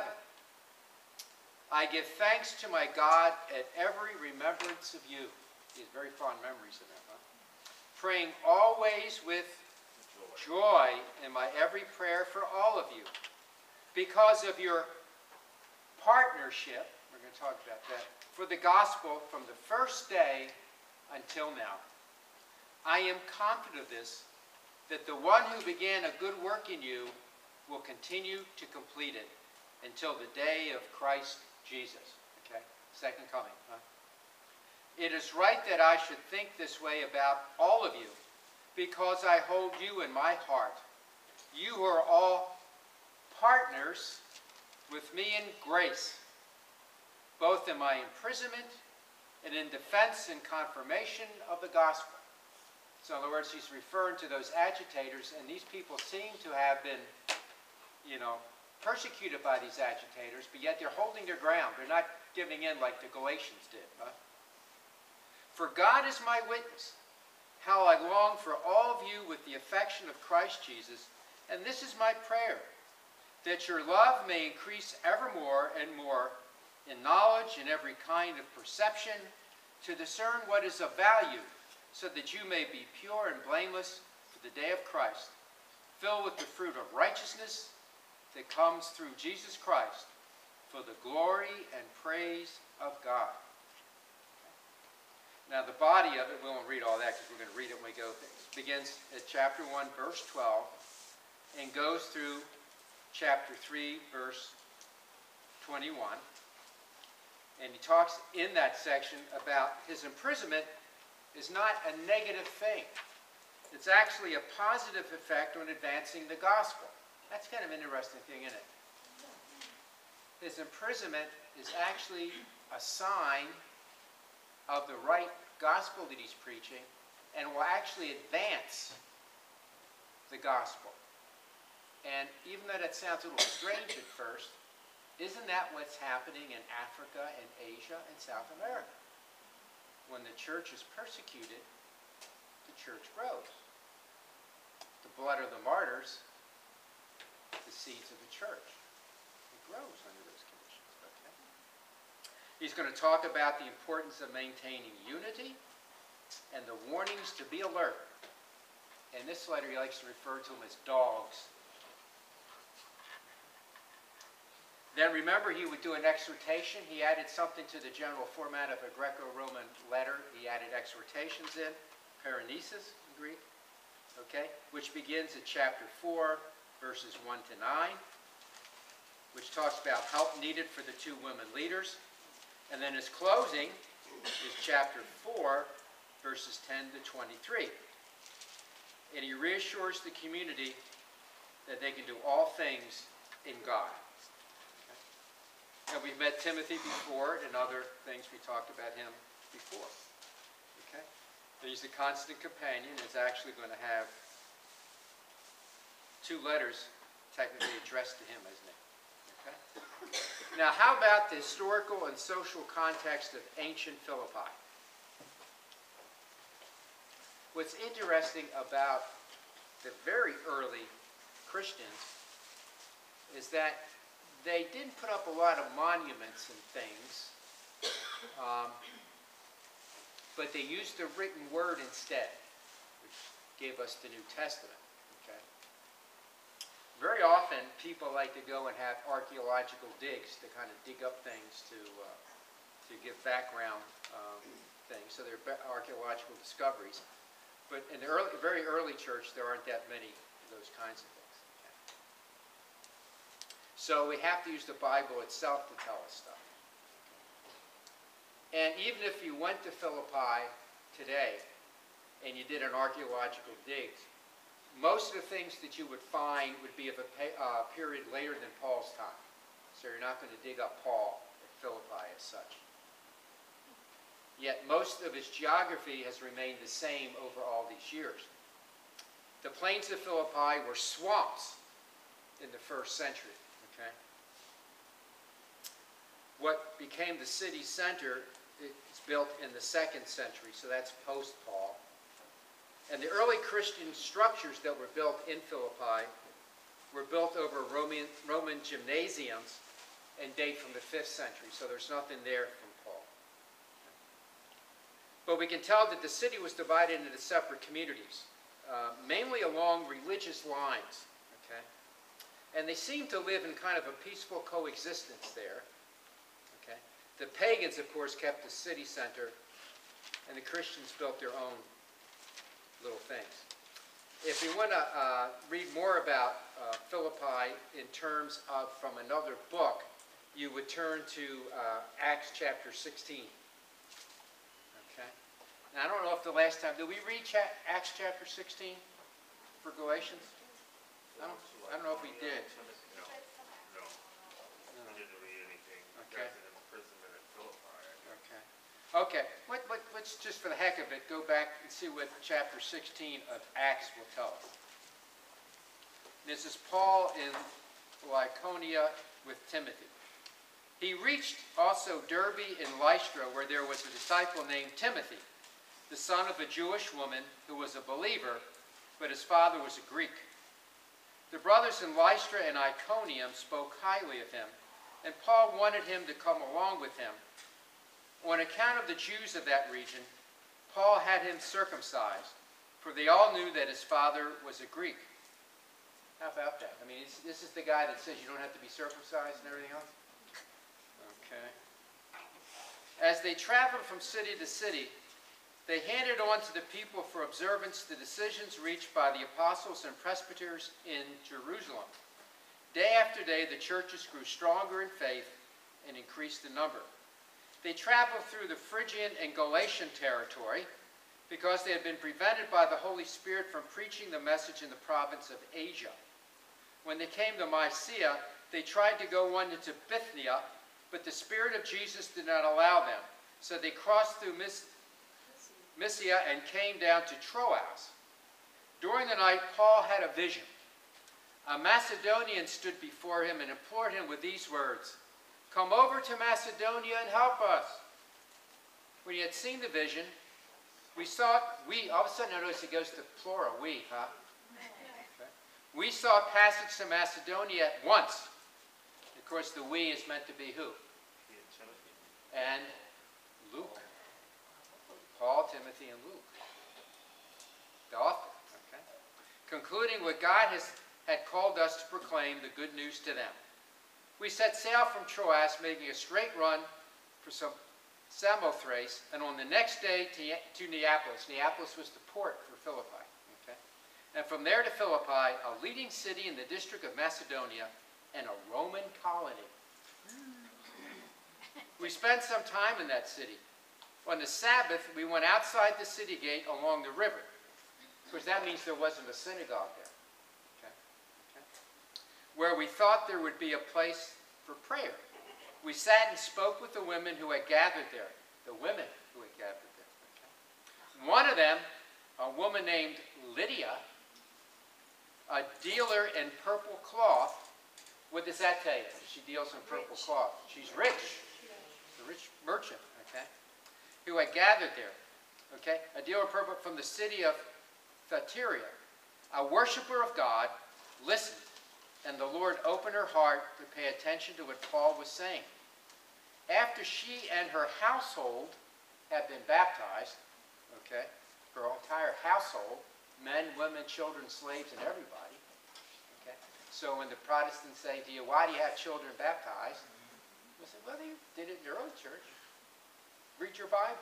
I give thanks to my God at every remembrance of you. He has very fond memories of them. Huh? Praying always with joy in my every prayer for all of you, because of your partnership, we're going to talk about that, for the gospel from the first day until now. I am confident of this, that the one who began a good work in you will continue to complete it until the day of Christ Jesus. Okay? Second coming. Huh? It is right that I should think this way about all of you, because I hold you in my heart. You who are all partners with me in grace, both in my imprisonment and in defense and confirmation of the gospel. So in other words, he's referring to those agitators, and these people seem to have been, persecuted by these agitators, but yet they're holding their ground. They're not giving in like the Galatians did. Huh? For God is my witness, how I long for all of you with the affection of Christ Jesus, and this is my prayer, that your love may increase ever more and more in knowledge and every kind of perception, to discern what is of value, so that you may be pure and blameless for the day of Christ, filled with the fruit of righteousness that comes through Jesus Christ, for the glory and praise of God. Now the body of it, we won't read all that because we're going to read it when we go. It begins at chapter 1, verse 12, and goes through chapter 3, verse 21. And he talks in that section about his imprisonment is not a negative thing. It's actually a positive effect on advancing the gospel. That's kind of an interesting thing, isn't it? His imprisonment is actually a sign of the right gospel that he's preaching, and will actually advance the gospel. And even though that sounds a little strange at first, isn't that what's happening in Africa and Asia and South America? When the church is persecuted, the church grows. The blood of the martyrs, the seeds of the church. It grows under those conditions. Okay? He's going to talk about the importance of maintaining unity and the warnings to be alert. In this letter, he likes to refer to them as dogs. Then remember, he would do an exhortation. He added something to the general format of a Greco-Roman letter. He added exhortations in, paranesis in Greek, okay, which begins at chapter 4, verses 1 to 9, which talks about help needed for the two women leaders. And then his closing is chapter 4, verses 10 to 23. And he reassures the community that they can do all things in God. And we've met Timothy before, and other things we talked about him before. Okay? And he's a constant companion. Is actually going to have 2 letters technically addressed to him, isn't it? Okay? Now, how about the historical and social context of ancient Philippi? What's interesting about the very early Christians is that they didn't put up a lot of monuments and things. but they used the written word instead, which gave us the New Testament. Okay? Very often, people like to go and have archaeological digs to kind of dig up things to give background things. So they're archaeological discoveries. But in the very early church, there aren't that many of those kinds of things. Okay? So we have to use the Bible itself to tell us stuff. And even if you went to Philippi today and you did an archaeological dig, most of the things that you would find would be of a period later than Paul's time. So you're not going to dig up Paul at Philippi as such. Yet most of his geography has remained the same over all these years. The plains of Philippi were swamps in the 1st century. Okay? What became the city center is built in the 2nd century, so that's post-Paul. And the early Christian structures that were built in Philippi were built over Roman gymnasiums and date from the 5th century, so there's nothing there from Paul. But we can tell that the city was divided into separate communities, mainly along religious lines. Okay? And they seemed to live in kind of a peaceful coexistence there. Okay? The pagans, of course, kept the city center, and the Christians built their own little things. If you want to read more about Philippi in terms of from another book, you would turn to Acts chapter 16. Okay? Now, I don't know if the last time, did we read Acts chapter 16 for Galatians? I don't know if we did. No. We didn't read anything. Okay. There's an imprisonment at Philippi. Okay. Okay. Let's just for the heck of it go back and see what chapter 16 of Acts will tell us. This is Paul in Lycaonia with Timothy. He reached also Derbe and Lystra, where there was a disciple named Timothy, the son of a Jewish woman who was a believer, but his father was a Greek. The brothers in Lystra and Iconium spoke highly of him, and Paul wanted him to come along with him. On account of the Jews of that region, Paul had him circumcised, for they all knew that his father was a Greek. How about that? I mean, this is the guy that says you don't have to be circumcised and everything else? Okay. As they traveled from city to city, they handed on to the people for observance the decisions reached by the apostles and presbyters in Jerusalem. Day after day, the churches grew stronger in faith and increased in number. They traveled through the Phrygian and Galatian territory because they had been prevented by the Holy Spirit from preaching the message in the province of Asia. When they came to Mysia, they tried to go on into Bithynia, but the Spirit of Jesus did not allow them. So they crossed through Mysia and came down to Troas. During the night, Paul had a vision. A Macedonian stood before him and implored him with these words, "Come over to Macedonia and help us." When he had seen the vision, all of a sudden I notice it goes to plural, we, huh? Okay. We saw a passage to Macedonia at once. Of course, the we is meant to be who? He and Timothy. And Luke. Paul, Timothy, and Luke. The author. Okay. Concluding what God had called us to proclaim the good news to them. We set sail from Troas, making a straight run for Samothrace, and on the next day to Neapolis. Neapolis was the port for Philippi. Okay? And from there to Philippi, a leading city in the district of Macedonia, and a Roman colony. We spent some time in that city. On the Sabbath, we went outside the city gate along the river. Of course, that means there wasn't a synagogue there. Okay? Okay? Where we thought there would be a place for prayer. We sat and spoke with the women who had gathered there. The women who had gathered there. Okay? One of them, a woman named Lydia, a dealer in purple cloth. What does that tell you? She deals in purple cloth. She's rich. A rich merchant, okay? Who had gathered there. Okay? A dealer in purple from the city of Thyatira. A worshiper of God, listened, and the Lord opened her heart to pay attention to what Paul was saying. After she and her household had been baptized, okay? Her entire household, men, women, children, slaves, and everybody, okay? So when the Protestants say to you, why do you have children baptized? I say, well, they did it in the early church. Read your Bible.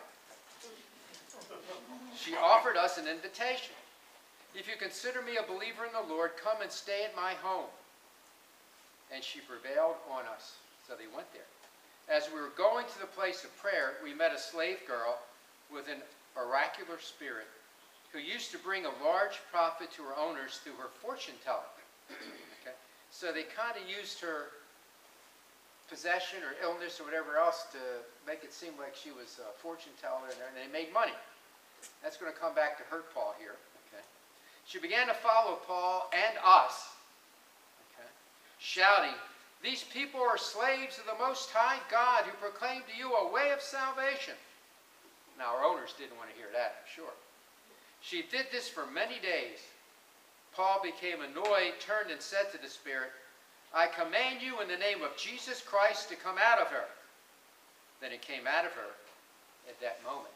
She offered us an invitation. If you consider me a believer in the Lord, come and stay at my home. And she prevailed on us. So they went there. As we were going to the place of prayer, we met a slave girl with an oracular spirit who used to bring a large profit to her owners through her fortune telling. Okay? So they kind of used her possession or illness or whatever else to make it seem like she was a fortune teller, and they made money. That's going to come back to hurt Paul here. Okay? She began to follow Paul and us, okay, shouting, "These people are slaves of the Most High God who proclaim to you a way of salvation." Now, our owners didn't want to hear that, I'm sure. She did this for many days. Paul became annoyed, turned and said to the spirit, "I command you in the name of Jesus Christ to come out of her." Then it came out of her at that moment.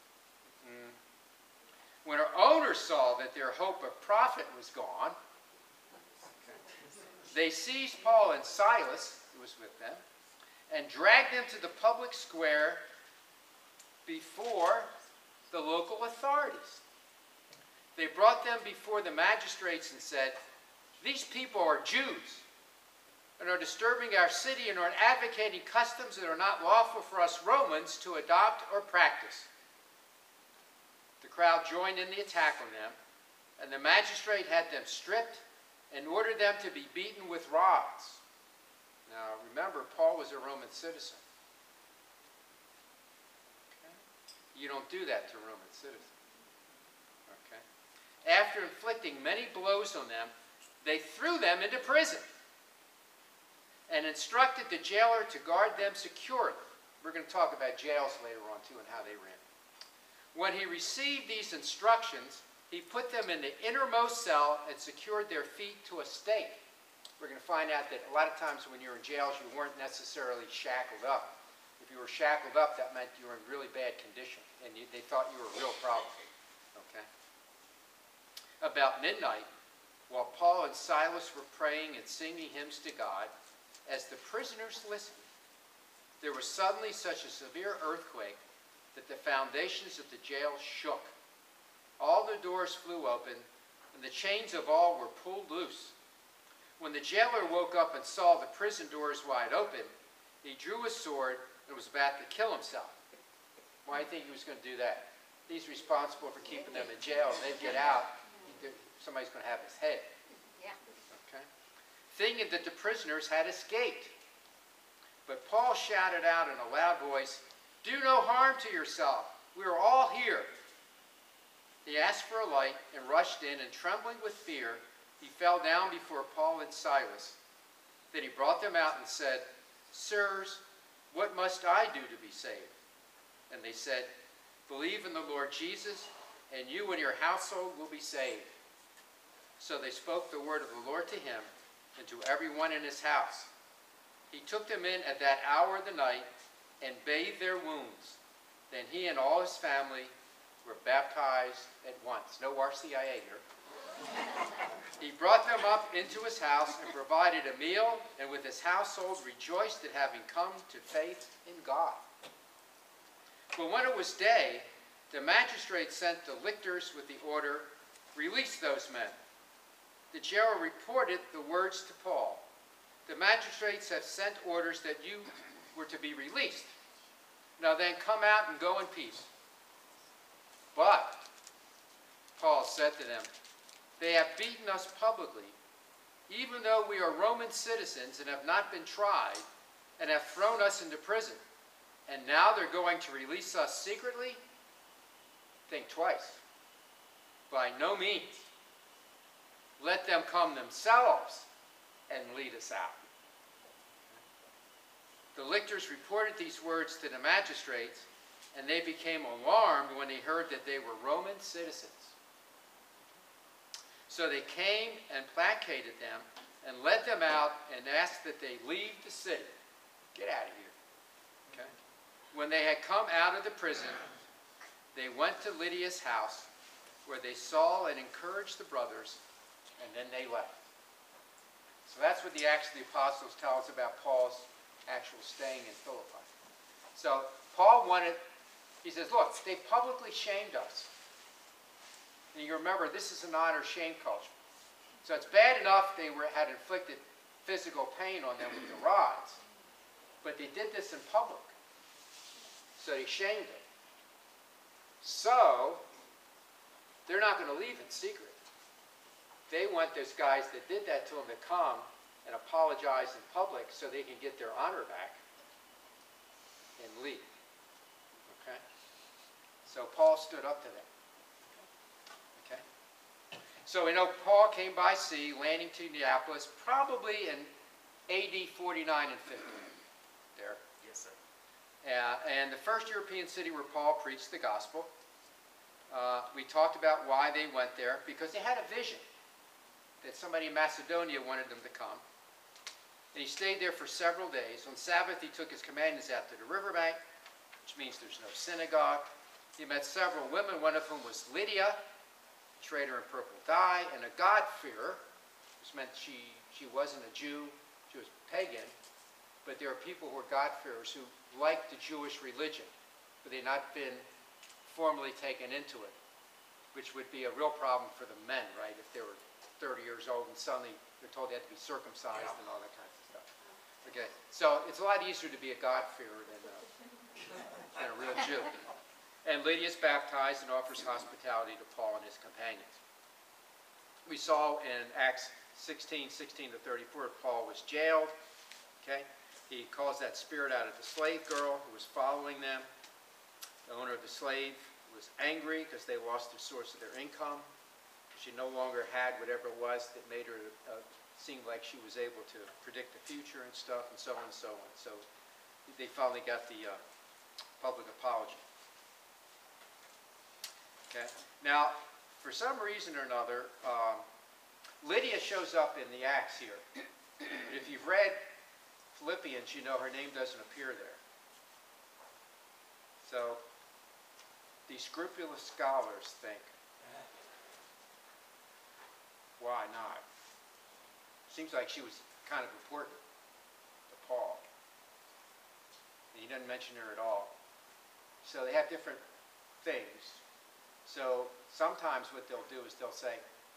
When her owners saw that their hope of profit was gone, they seized Paul and Silas, who was with them, and dragged them to the public square before the local authorities. They brought them before the magistrates and said, "These people are Jews and are disturbing our city and are advocating customs that are not lawful for us Romans to adopt or practice." The crowd joined in the attack on them, and the magistrate had them stripped and ordered them to be beaten with rods. Now, remember, Paul was a Roman citizen. Okay? You don't do that to Roman citizens. Okay? After inflicting many blows on them, they threw them into prison and instructed the jailer to guard them securely. We're going to talk about jails later on, too, and how they ran. When he received these instructions, he put them in the innermost cell and secured their feet to a stake. We're going to find out that a lot of times when you're in jails, you weren't necessarily shackled up. If you were shackled up, that meant you were in really bad condition, and they thought you were a real problem. Okay? About midnight, while Paul and Silas were praying and singing hymns to God, as the prisoners listened, there was suddenly such a severe earthquake that the foundations of the jail shook. All the doors flew open, and the chains of all were pulled loose. When the jailer woke up and saw the prison doors wide open, he drew his sword and was about to kill himself. Why do you think he was going to do that? He's responsible for keeping them in jail. They get out, somebody's going to have his head. Yeah. Okay? Thinking that the prisoners had escaped. But Paul shouted out in a loud voice, "Do no harm to yourself. We are all here." He asked for a light and rushed in, and trembling with fear, he fell down before Paul and Silas. Then he brought them out and said, "Sirs, what must I do to be saved?" And they said, "Believe in the Lord Jesus, and you and your household will be saved." So they spoke the word of the Lord to him and to everyone in his house. He took them in at that hour of the night and bathed their wounds. Then he and all his family were baptized at once. No RCIA here. He brought them up into his house and provided a meal, and with his household rejoiced at having come to faith in God. But when it was day, the magistrate sent the lictors with the order, "Release those men." The jailer reported the words to Paul. "The magistrates have sent orders that you were to be released. Now then, come out and go in peace." But Paul said to them, "They have beaten us publicly, even though we are Roman citizens and have not been tried, and have thrown us into prison. And now they're going to release us secretly? Think twice. By no means. Let them come themselves and lead us out." The lictors reported these words to the magistrates, and they became alarmed when they heard that they were Roman citizens. So they came and placated them and led them out and asked that they leave the city. Get out of here. Okay? When they had come out of the prison, they went to Lydia's house where they saw and encouraged the brothers, and then they left. So that's what the Acts of the Apostles tell us about Paul's actual staying in Philippi. So Paul wanted, he says, look, they publicly shamed us. And you remember, this is an honor-shame culture. So it's bad enough they had inflicted physical pain on them with the rods, but they did this in public. So they shamed them. So they're not going to leave in secret. They want those guys that did that to them to come and apologize in public so they can get their honor back and leave. Okay? So Paul stood up to them. Okay? So we know Paul came by sea, landing to Neapolis, probably in AD 49 and 50. There. Yes, sir. And the first European city where Paul preached the gospel. We talked about why they went there, because they had a vision that somebody in Macedonia wanted them to come. And he stayed there for several days. On Sabbath, he took his companions out to the riverbank, which means there's no synagogue. He met several women, one of whom was Lydia, trader in purple dye, and a God-fearer, which meant she wasn't a Jew, she was pagan, but there are people who are God-fearers who like the Jewish religion, but they've not been formally taken into it, which would be a real problem for the men, right, if they were 30 years old and suddenly they're told they have to be circumcised and all that kind of stuff. Okay, so it's a lot easier to be a God-fearer than a real Jew. And Lydia is baptized and offers hospitality to Paul and his companions. We saw in Acts 16 to 34, Paul was jailed. Okay, he calls that spirit out of the slave girl who was following them. The owner of the slave was angry because they lost their source of their income. She no longer had whatever it was that made her seem like she was able to predict the future and stuff, and so on and so on. So they finally got the public apology. Okay. Now, for some reason or another, Lydia shows up in the Acts here. If you've read Philippians, you know her name doesn't appear there. So these scrupulous scholars think, why not? Seems like she was kind of important to Paul. And he doesn't mention her at all. So they have different things. So sometimes what they'll do is they'll say,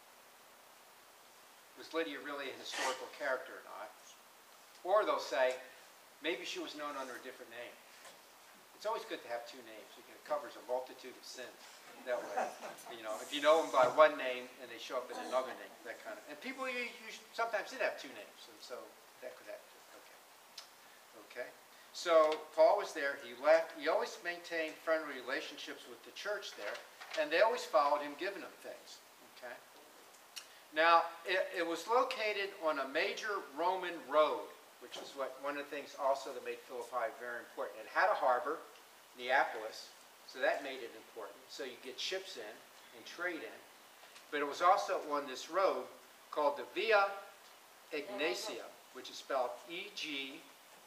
was Lydia really a historical character or not? Or they'll say, maybe she was known under a different name. It's always good to have two names. It covers a multitude of sins. That way, if you know them by one name and they show up in another name, that kind of. And people you sometimes did have two names, and so that could happen. Okay. So Paul was there. He left. He always maintained friendly relationships with the church there, and they always followed him, giving them things. Okay. Now it was located on a major Roman road, which is one of the things also that made Philippi very important. It had a harbor, Neapolis. So that made it important. So you get ships in and trade in. But it was also on this road called the Via Egnatia, which is spelled E-G-N-A-T-I-A.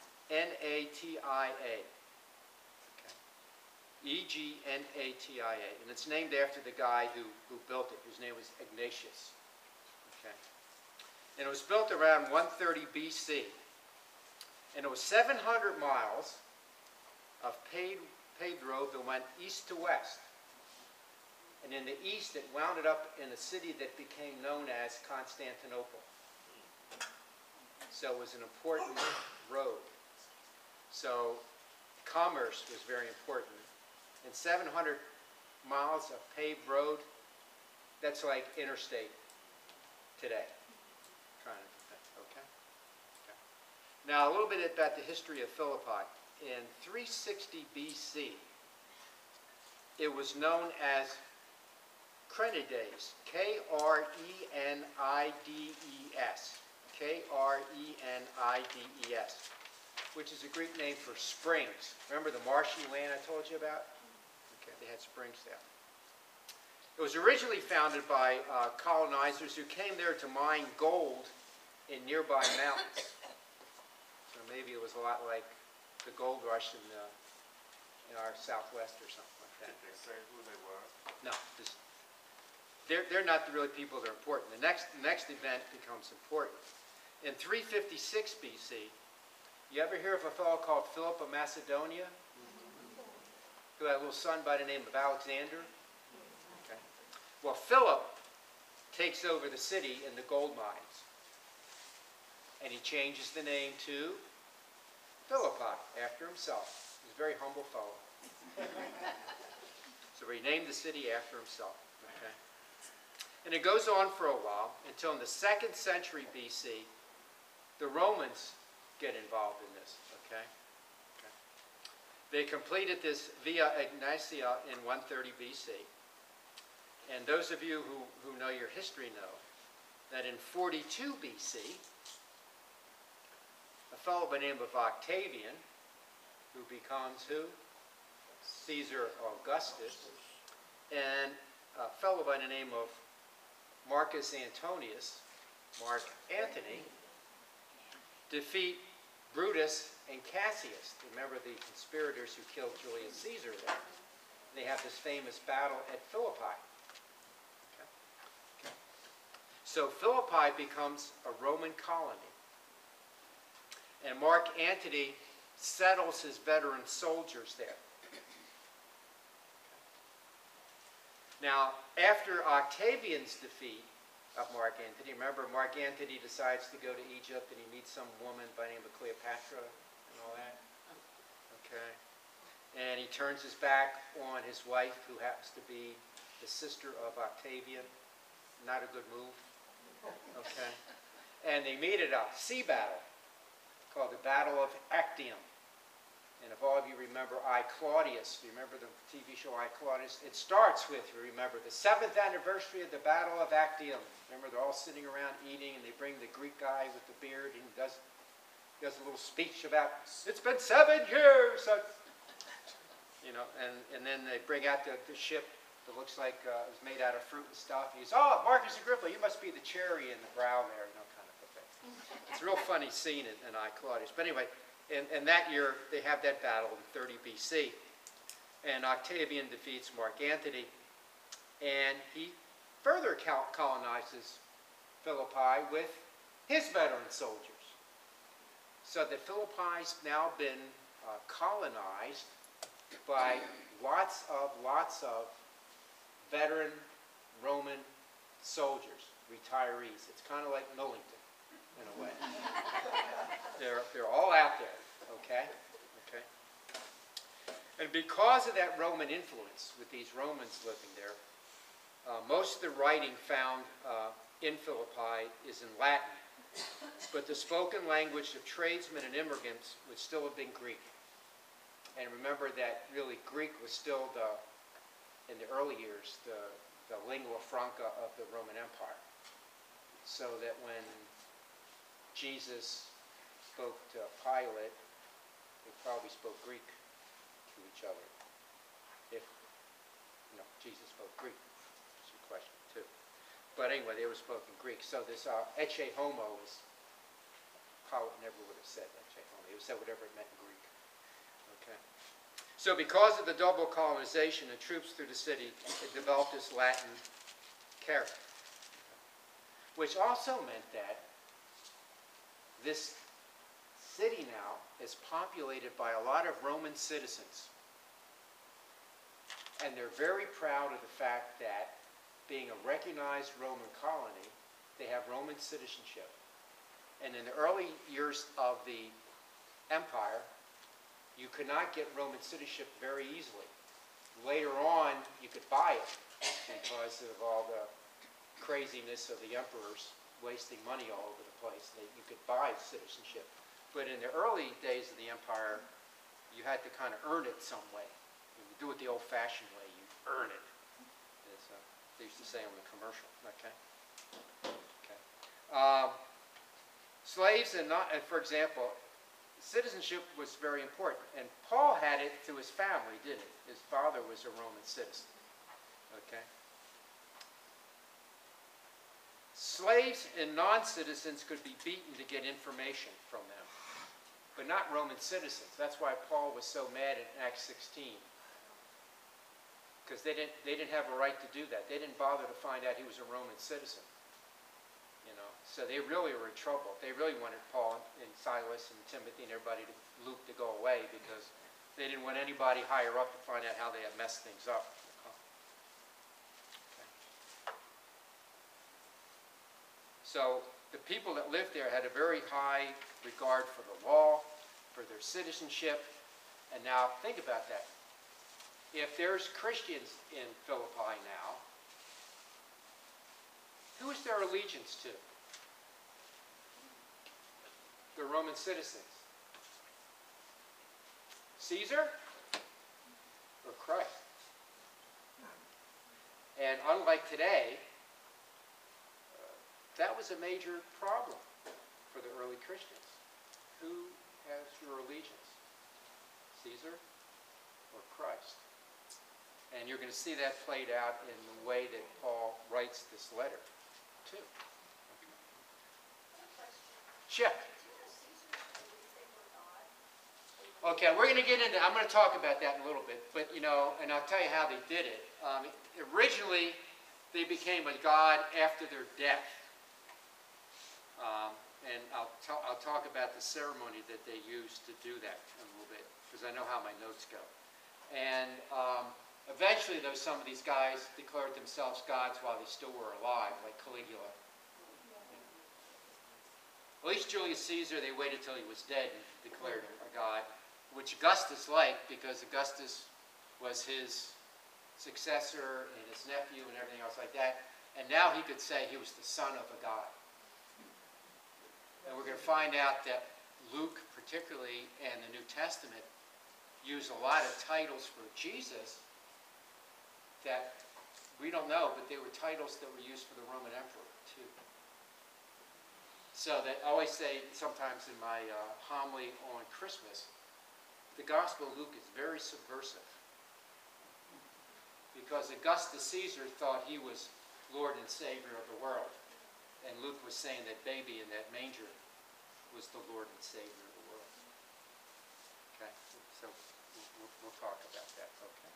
Okay. E-G-N-A-T-I-A. And it's named after the guy who built it, whose name was Ignatius. Okay. And it was built around 130 BC. And it was 700 miles of paved road that went east to west. And in the east, it wound up in a city that became known as Constantinople. So it was an important road. So commerce was very important. And 700 miles of paved road, that's like interstate today. Kind of thing, okay? Now, a little bit about the history of Philippi. In 360 BC, it was known as Krenides, K-R-E-N-I-D-E-S, K-R-E-N-I-D-E-S, which is a Greek name for springs. Remember the marshy land I told you about? Okay, they had springs there. It was originally founded by colonizers who came there to mine gold in nearby mountains. So maybe it was a lot like the gold rush in our Southwest or something like Did they say who they were? No, they're not the really people that are important. The next event becomes important. In 356 BC, you ever hear of a fellow called Philip of Macedonia? Who had a little son by the name of Alexander? Okay. Well, Philip takes over the city and the gold mines. And he changes the name to Philippi, after himself. He's a very humble fellow. So he named the city after himself. Okay. And it goes on for a while until in the 2nd century BC, the Romans get involved in this. Okay. They completed this Via Egnatia in 130 BC. And those of you who know your history know that in 42 BC, a fellow by the name of Octavian, who becomes who? Caesar Augustus, and a fellow by the name of Marcus Antonius, Mark Antony, defeat Brutus and Cassius. Remember the conspirators who killed Julius Caesar there. They have this famous battle at Philippi. Okay. So Philippi becomes a Roman colony. And Mark Antony settles his veteran soldiers there. Now, after Octavian's defeat of Mark Antony, remember Mark Antony decides to go to Egypt and he meets some woman by the name of Cleopatra and all that? Okay. And he turns his back on his wife, who happens to be the sister of Octavian. Not a good move. Okay. And they meet at a sea battle called the Battle of Actium. And if all of you remember I, Claudius, remember the TV show I, Claudius? It starts with, you remember, the 7th anniversary of the Battle of Actium. Remember, they're all sitting around eating, and they bring the Greek guy with the beard, and he does a little speech about, it's been 7 years. You know, and then they bring out the ship that looks like it was made out of fruit and stuff. And he's, oh, Marcus Agrippa, you must be the cherry in the brow there, you know, kind of a thing. It's a real funny scene in I, Claudius. But anyway, and that year, they have that battle in 30 BC. And Octavian defeats Mark Antony. And he further colonizes Philippi with his veteran soldiers. So that Philippi's now been colonized by lots of veteran Roman soldiers, retirees. It's kind of like Millington, in a way. They're all out there, okay? Okay. And because of that Roman influence, with these Romans living there, most of the writing found in Philippi is in Latin. But the spoken language of tradesmen and immigrants would still have been Greek. And remember that really Greek was still in the early years, the lingua franca of the Roman Empire. So that when Jesus spoke to Pilate, they probably spoke Greek to each other. If, Jesus spoke Greek, that's a question too. But anyway, they were spoken Greek. So this ecce homo is, Pilate never would have said ecce homo. He would have said whatever it meant in Greek. Okay. So because of the double colonization and troops through the city, it developed this Latin character. Which also meant that this city now is populated by a lot of Roman citizens. And they're very proud of the fact that, being a recognized Roman colony, they have Roman citizenship. And in the early years of the empire, you could not get Roman citizenship very easily. Later on, you could buy it because of all the craziness of the emperors wasting money all over the place. You could buy citizenship. But in the early days of the empire, you had to kind of earn it some way. You do it the old-fashioned way. You earn it. As they used to say on the commercial. Okay. Okay. Slaves and for example, citizenship was very important. And Paul had it through his family, didn't he? His father was a Roman citizen. Okay. Slaves and non-citizens could be beaten to get information from them, but not Roman citizens. That's why Paul was so mad in Acts 16. because they didn't have a right to do that. They didn't bother to find out he was a Roman citizen. You know, so they really were in trouble. They really wanted Paul and Silas and Timothy and everybody, Luke, to go away because they didn't want anybody higher up to find out how they had messed things up. So the people that lived there had a very high regard for the law, for their citizenship. And now think about that. If there's Christians in Philippi now, who is their allegiance to? The Roman citizens. Caesar or Christ? And unlike today, that was a major problem for the early Christians. Who has your allegiance? Caesar or Christ? And you're going to see that played out in the way that Paul writes this letter, too. Sure. Okay, we're going to get into, I'm going to talk about that in a little bit, but you know, and I'll tell you how they did it. Originally, they became a god after their death. And I'll talk about the ceremony that they used to do that in a little bit, because I know how my notes go. And eventually, though, some of these guys declared themselves gods while they still were alive, like Caligula. At least Julius Caesar, they waited till he was dead and declared him a god, which Augustus liked because Augustus was his successor and his nephew and everything else like that. And now he could say he was the son of a god. And we're going to find out that Luke, particularly, and the New Testament use a lot of titles for Jesus that we don't know, but they were titles that were used for the Roman emperor, too. So that I always say, sometimes in my homily on Christmas, the Gospel of Luke is very subversive. Because Augustus Caesar thought he was Lord and Savior of the world. And Luke was saying that baby in that manger was the Lord and Savior of the world. Okay, so we'll talk about that, okay?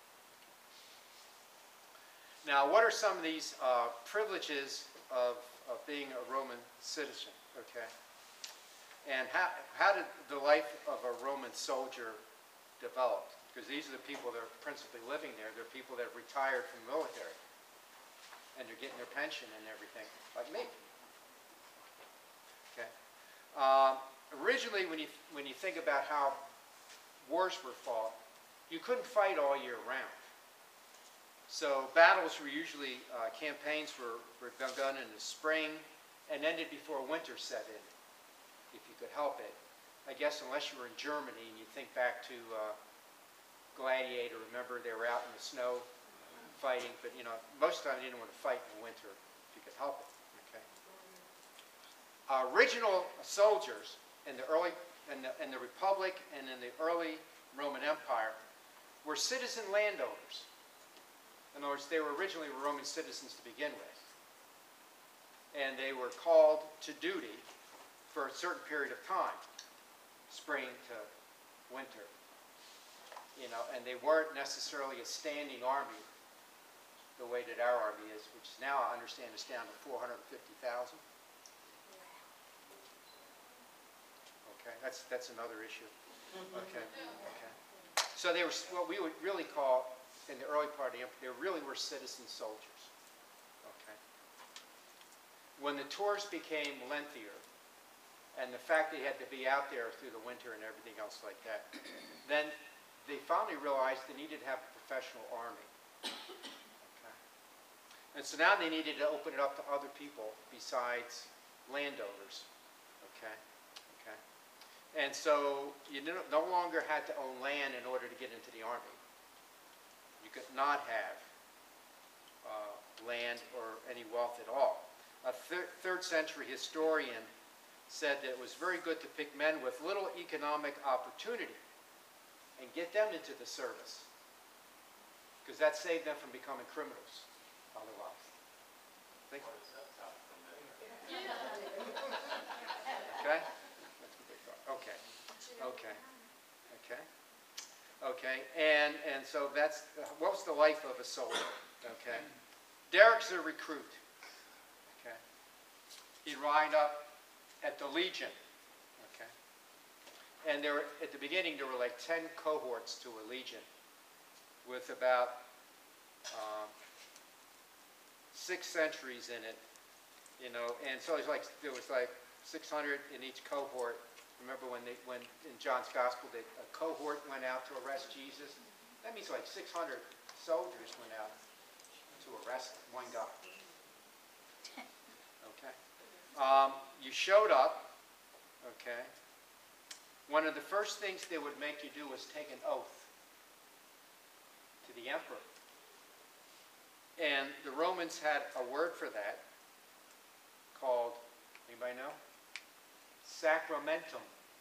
Now, what are some of these privileges of being a Roman citizen, okay? And how did the life of a Roman soldier develop? Because these are the people that are principally living there. They're people that have retired from the military. And they're getting their pension and everything, like me. Okay. Originally, when you think about how wars were fought, you couldn't fight all year round. So battles were usually, campaigns were begun in the spring and ended before winter set in, if you could help it. I guess unless you were in Germany and you think back to Gladiator, remember they were out in the snow fighting, but you know, most of the time they didn't want to fight in the winter if you could help it. Okay. Original soldiers in the early, in the Republic and in the early Roman Empire were citizen landowners. In other words, they were originally Roman citizens to begin with. And they were called to duty for a certain period of time, spring to winter. You know, and they weren't necessarily a standing army the way that our army is, which now I understand is down to 450,000. Okay, that's another issue. Okay, okay. So they were what we would really call, in the early part of the empire, they really were citizen soldiers. Okay. When the tours became lengthier, and the fact that you had to be out there through the winter and everything else like that, then they finally realized they needed to have a professional army. Okay. And so now they needed to open it up to other people besides landowners. Okay. Okay. And so you no longer had to own land in order to get into the army. You could not have land or any wealth at all. A third century historian said that it was very good to pick men with little economic opportunity and get them into the service, because that saved them from becoming criminals otherwise. Think about it. Okay? That's what they thought. Okay. Okay. Okay. okay? And so that's, what was the life of a soldier, okay? Derek's a recruit, okay? He'd wind up at the Legion, okay? And there were, at the beginning, there were like 10 cohorts to a Legion with about 6 centuries in it, you know, and so it's like, there was like 600 in each cohort. Remember when in John's Gospel that a cohort went out to arrest Jesus? That means like 600 soldiers went out to arrest one guy. Okay. You showed up, okay. One of the first things they would make you do was take an oath to the emperor. And the Romans had a word for that called, anybody know? Sacramentum.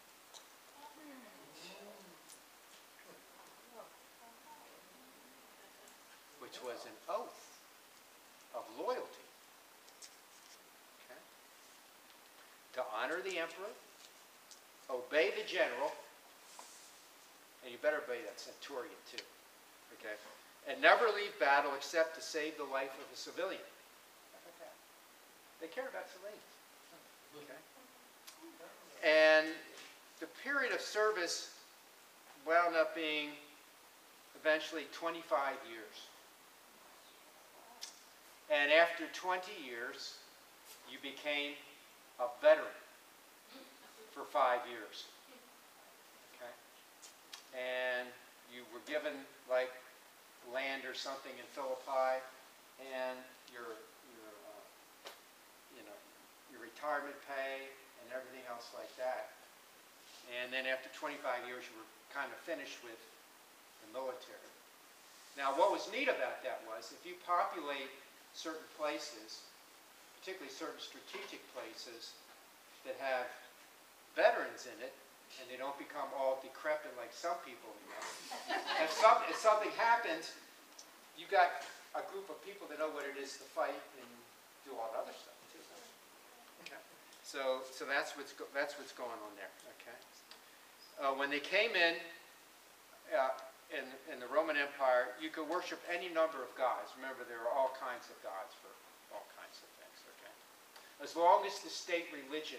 Which was an oath of loyalty. Okay? To honor the emperor, obey the general, and you better obey that centurion too. Okay? And never leave battle except to save the life of a civilian. How about that? They care about civilians. Okay? And the period of service wound up being eventually 25 years. And after 20 years, you became a veteran for 5 years. Okay? And you were given like land or something in Philippi, and your retirement pay and everything else like that. And then after 25 years, you were kind of finished with the military. Now, what was neat about that was if you populate certain places, particularly certain strategic places that have veterans in it, and they don't become all decrepit like some people, you know. If something happens, you got a group of people that know what it is to fight and do all the other stuff too. Okay, so that's what's going on there. Okay, when they came in the Roman Empire, you could worship any number of gods. Remember, there are all kinds of gods for all kinds of things. Okay, as long as the state religion.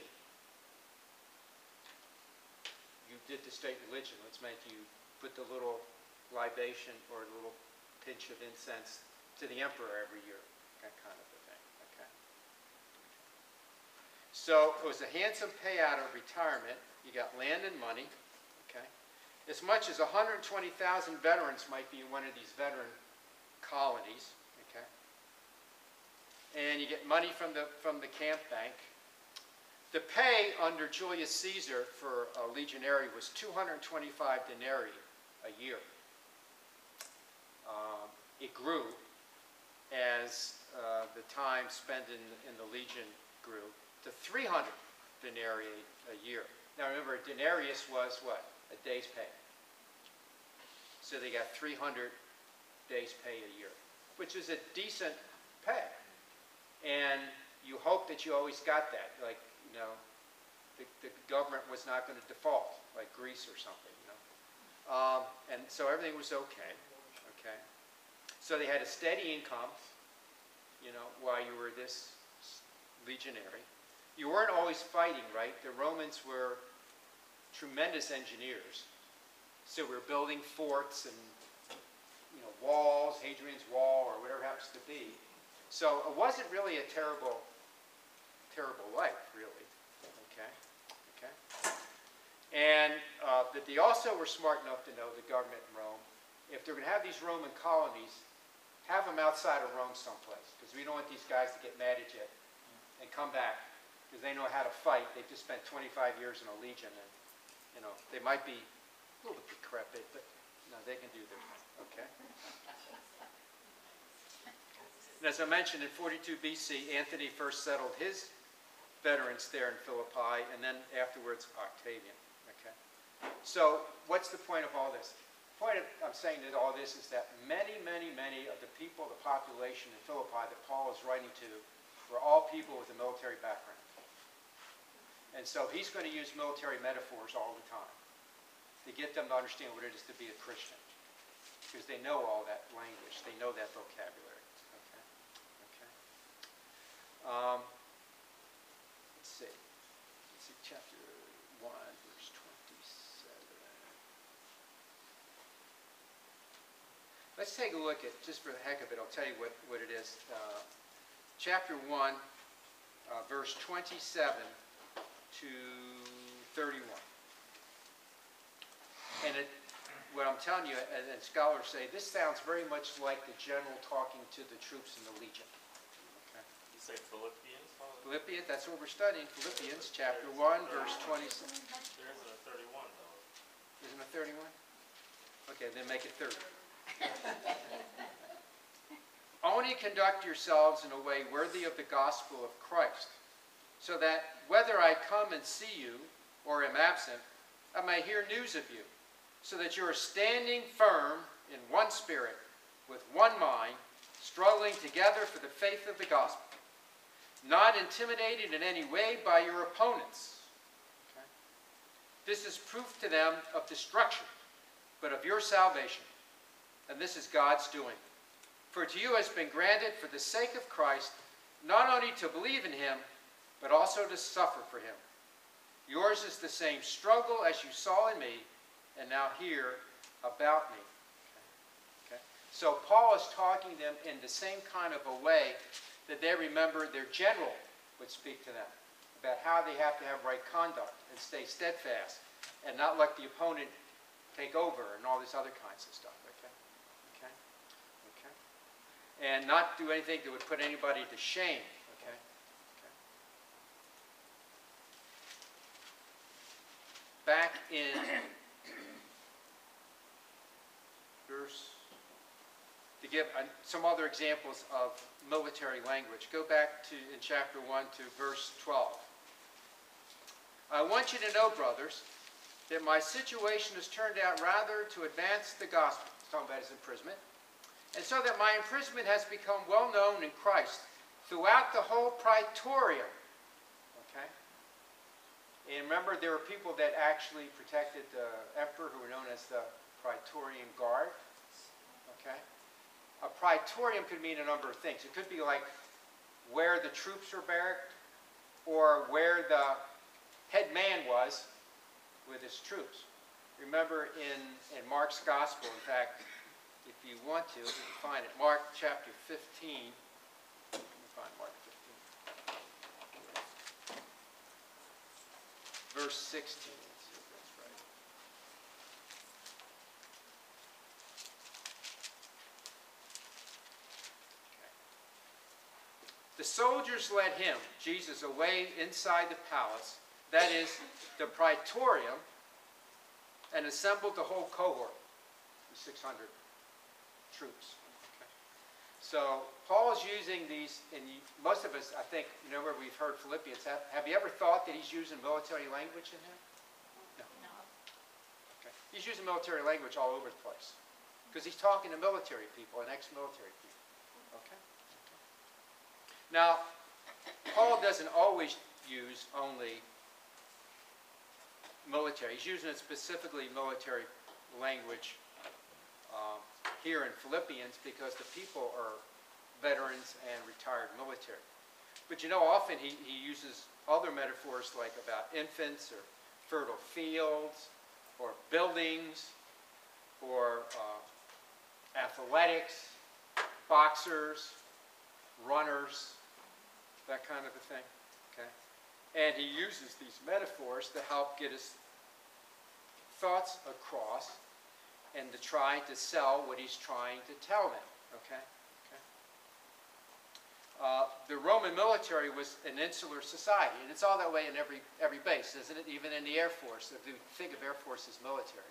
You did the state religion, which meant you put the little libation or the little pinch of incense to the emperor every year, that kind of a thing. Okay. So it was a handsome payout of retirement. You got land and money. Okay. As much as 120,000 veterans might be in one of these veteran colonies. Okay. And you get money from the camp bank. The pay under Julius Caesar for a legionary was 225 denarii a year. It grew as the time spent in the legion grew to 300 denarii a year. Now remember, a denarius was what? A day's pay. So they got 300 days pay a year, which is a decent pay. And you hope that you always got that. Like, you know, the government was not going to default, like Greece or something, you know. And so everything was okay, okay. So they had a steady income, you know, while you were this legionary. You weren't always fighting, right? The Romans were tremendous engineers. So we were building forts and, you know, walls, Hadrian's Wall, or whatever it happens to be. So it wasn't really a terrible life, really. Okay, okay. And but they also were smart enough to know, the government in Rome, if they're going to have these Roman colonies, have them outside of Rome someplace, because we don't want these guys to get mad at you and come back, because they know how to fight. They've just spent 25 years in a legion, and you know they might be a little bit decrepit, but no, they can do their thing. Okay. And as I mentioned, in 42 BC, Antony first settled his veterans there in Philippi, and then afterwards Octavian. Okay. So what's the point of all this? The point I'm saying that all this is that many of the people, the population in Philippi that Paul is writing to, were all people with a military background. And so he's going to use military metaphors all the time to get them to understand what it is to be a Christian. because they know all that language. They know that vocabulary. Okay? Okay. Let's see. Let's see, chapter 1, verse 27. Let's take a look at, just for the heck of it, I'll tell you what it is. Chapter 1, verse 27 to 31. And what I'm telling you, and scholars say, this sounds very much like the general talking to the troops in the Legion. Okay. You say Philippians? Philippians, that's what we're studying. Philippians chapter 1, verse 27. There isn't a 31 though. Isn't it 31? Okay, then make it 30. Only conduct yourselves in a way worthy of the gospel of Christ, so that whether I come and see you or am absent, I may hear news of you, so that you are standing firm in one spirit, with one mind, struggling together for the faith of the gospel, not intimidated in any way by your opponents. Okay? This is proof to them of destruction, but of your salvation. And this is God's doing. For to you has been granted for the sake of Christ, not only to believe in him, but also to suffer for him. Yours is the same struggle as you saw in me, and now hear about me. Okay? So Paul is talking to them in the same kind of a way that they remember their general would speak to them, about how they have to have right conduct and stay steadfast, and not let the opponent take over and all this other kinds of stuff. And not do anything that would put anybody to shame. Okay? Okay. Back in verse, to give some other examples of military language, go back to in chapter 1 to verse 12. I want you to know, brothers, that my situation has turned out rather to advance the gospel. He's talking about his imprisonment. And so that my imprisonment has become well known in Christ throughout the whole praetorium. Okay? And remember, there were people that actually protected the emperor who were known as the Praetorian Guard. Okay? A praetorium could mean a number of things. It could be like where the troops were barracked, or where the head man was with his troops. Remember in Mark's Gospel, in fact, if you want to, you can find it. Mark chapter 15. Let me find Mark 15. Verse 16. Let's see if that's right. Okay. The soldiers led him, Jesus, away inside the palace, that is, the praetorium, and assembled the whole cohort, the 600 troops. Okay. So Paul is using these, and most of us, I think, where we've heard Philippians, have you ever thought that he's using military language in here? No. Okay. He's using military language all over the place, because he's talking to military people and ex-military people. Okay. Now, Paul doesn't always use only military. He's using it specifically military language here in Philippians, because the people are veterans and retired military. But often he uses other metaphors like about infants or fertile fields or buildings or athletics, boxers, runners, that kind of a thing. Okay? And he uses these metaphors to help get his thoughts across and to try to sell what he's trying to tell them. Okay? The Roman military was an insular society, and it's all that way in every base, isn't it? Even in the Air Force, if you think of Air Force as military.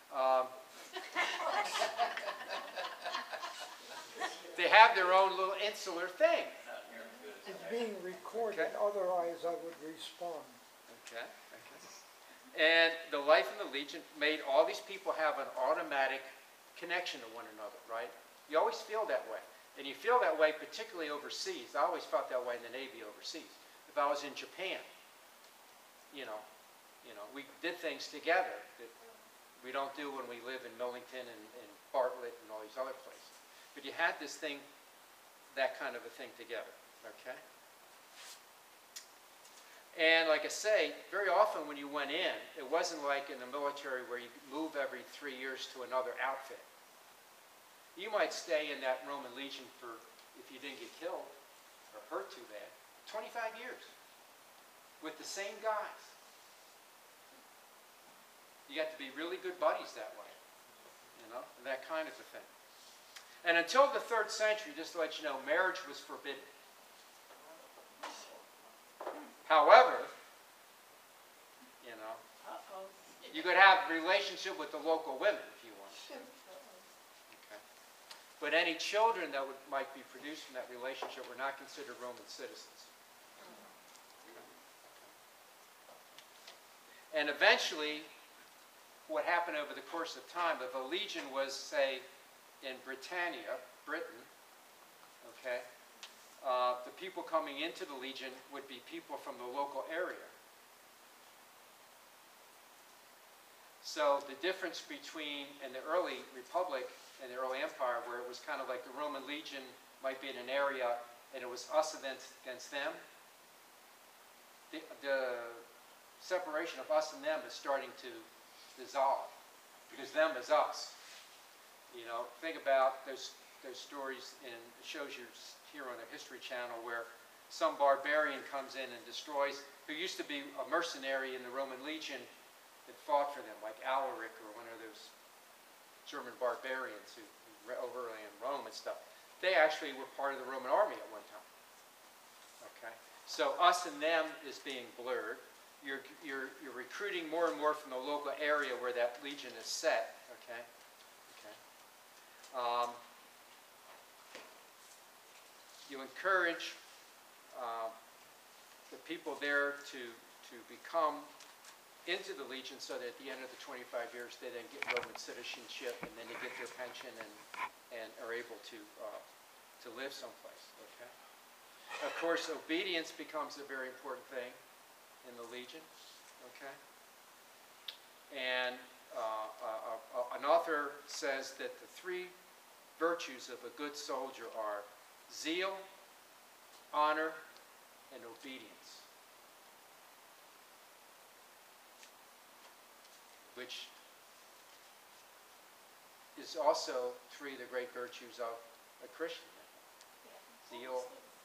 They have their own little insular thing. It's being recorded, otherwise I would respond. Okay. And the life in the Legion made all these people have an automatic connection to one another, right? You always feel that way. And you feel that way particularly overseas. I always felt that way in the Navy overseas. If I was in Japan, we did things together that We don't do when we live in Millington and Bartlett and all these other places. But you had this thing, that kind of a thing together, okay? And like I say, very often when you went in, it wasn't like in the military where you move every 3 years to another outfit. You might stay in that Roman legion for, if you didn't get killed or hurt too bad, 25 years with the same guys. You got to be really good buddies that way, you know, and that kind of a thing. And until the 3rd century, just to let you know, marriage was forbidden. However, you know, you could have a relationship with the local women if you want. Okay. But any children that might be produced from that relationship were not considered Roman citizens. And eventually, what happened over the course of time, if a legion was, say, in Britannia, Britain, okay, the people coming into the legion would be people from the local area. So the difference between in the early republic and the early empire, where it was kind of like the Roman legion might be in an area and it was us against them, the separation of us and them is starting to dissolve, because them is us. You know, think about those stories in shows you here on the History Channel where some barbarian comes in and destroys, who used to be a mercenary in the Roman legion that fought for them, like Alaric or one of those German barbarians who overran Rome and stuff. They actually were part of the Roman army at one time. Okay, so us and them is being blurred. You're recruiting more and more from the local area where that legion is set. Okay, okay. You encourage the people there to become into the legion so that at the end of the 25 years they then get Roman citizenship and then they get their pension and are able to live someplace. Okay. Of course, obedience becomes a very important thing in the legion. Okay. And an author says that the 3 virtues of a good soldier are zeal, honor, and obedience, which is also 3 of the great virtues of a Christian. Zeal,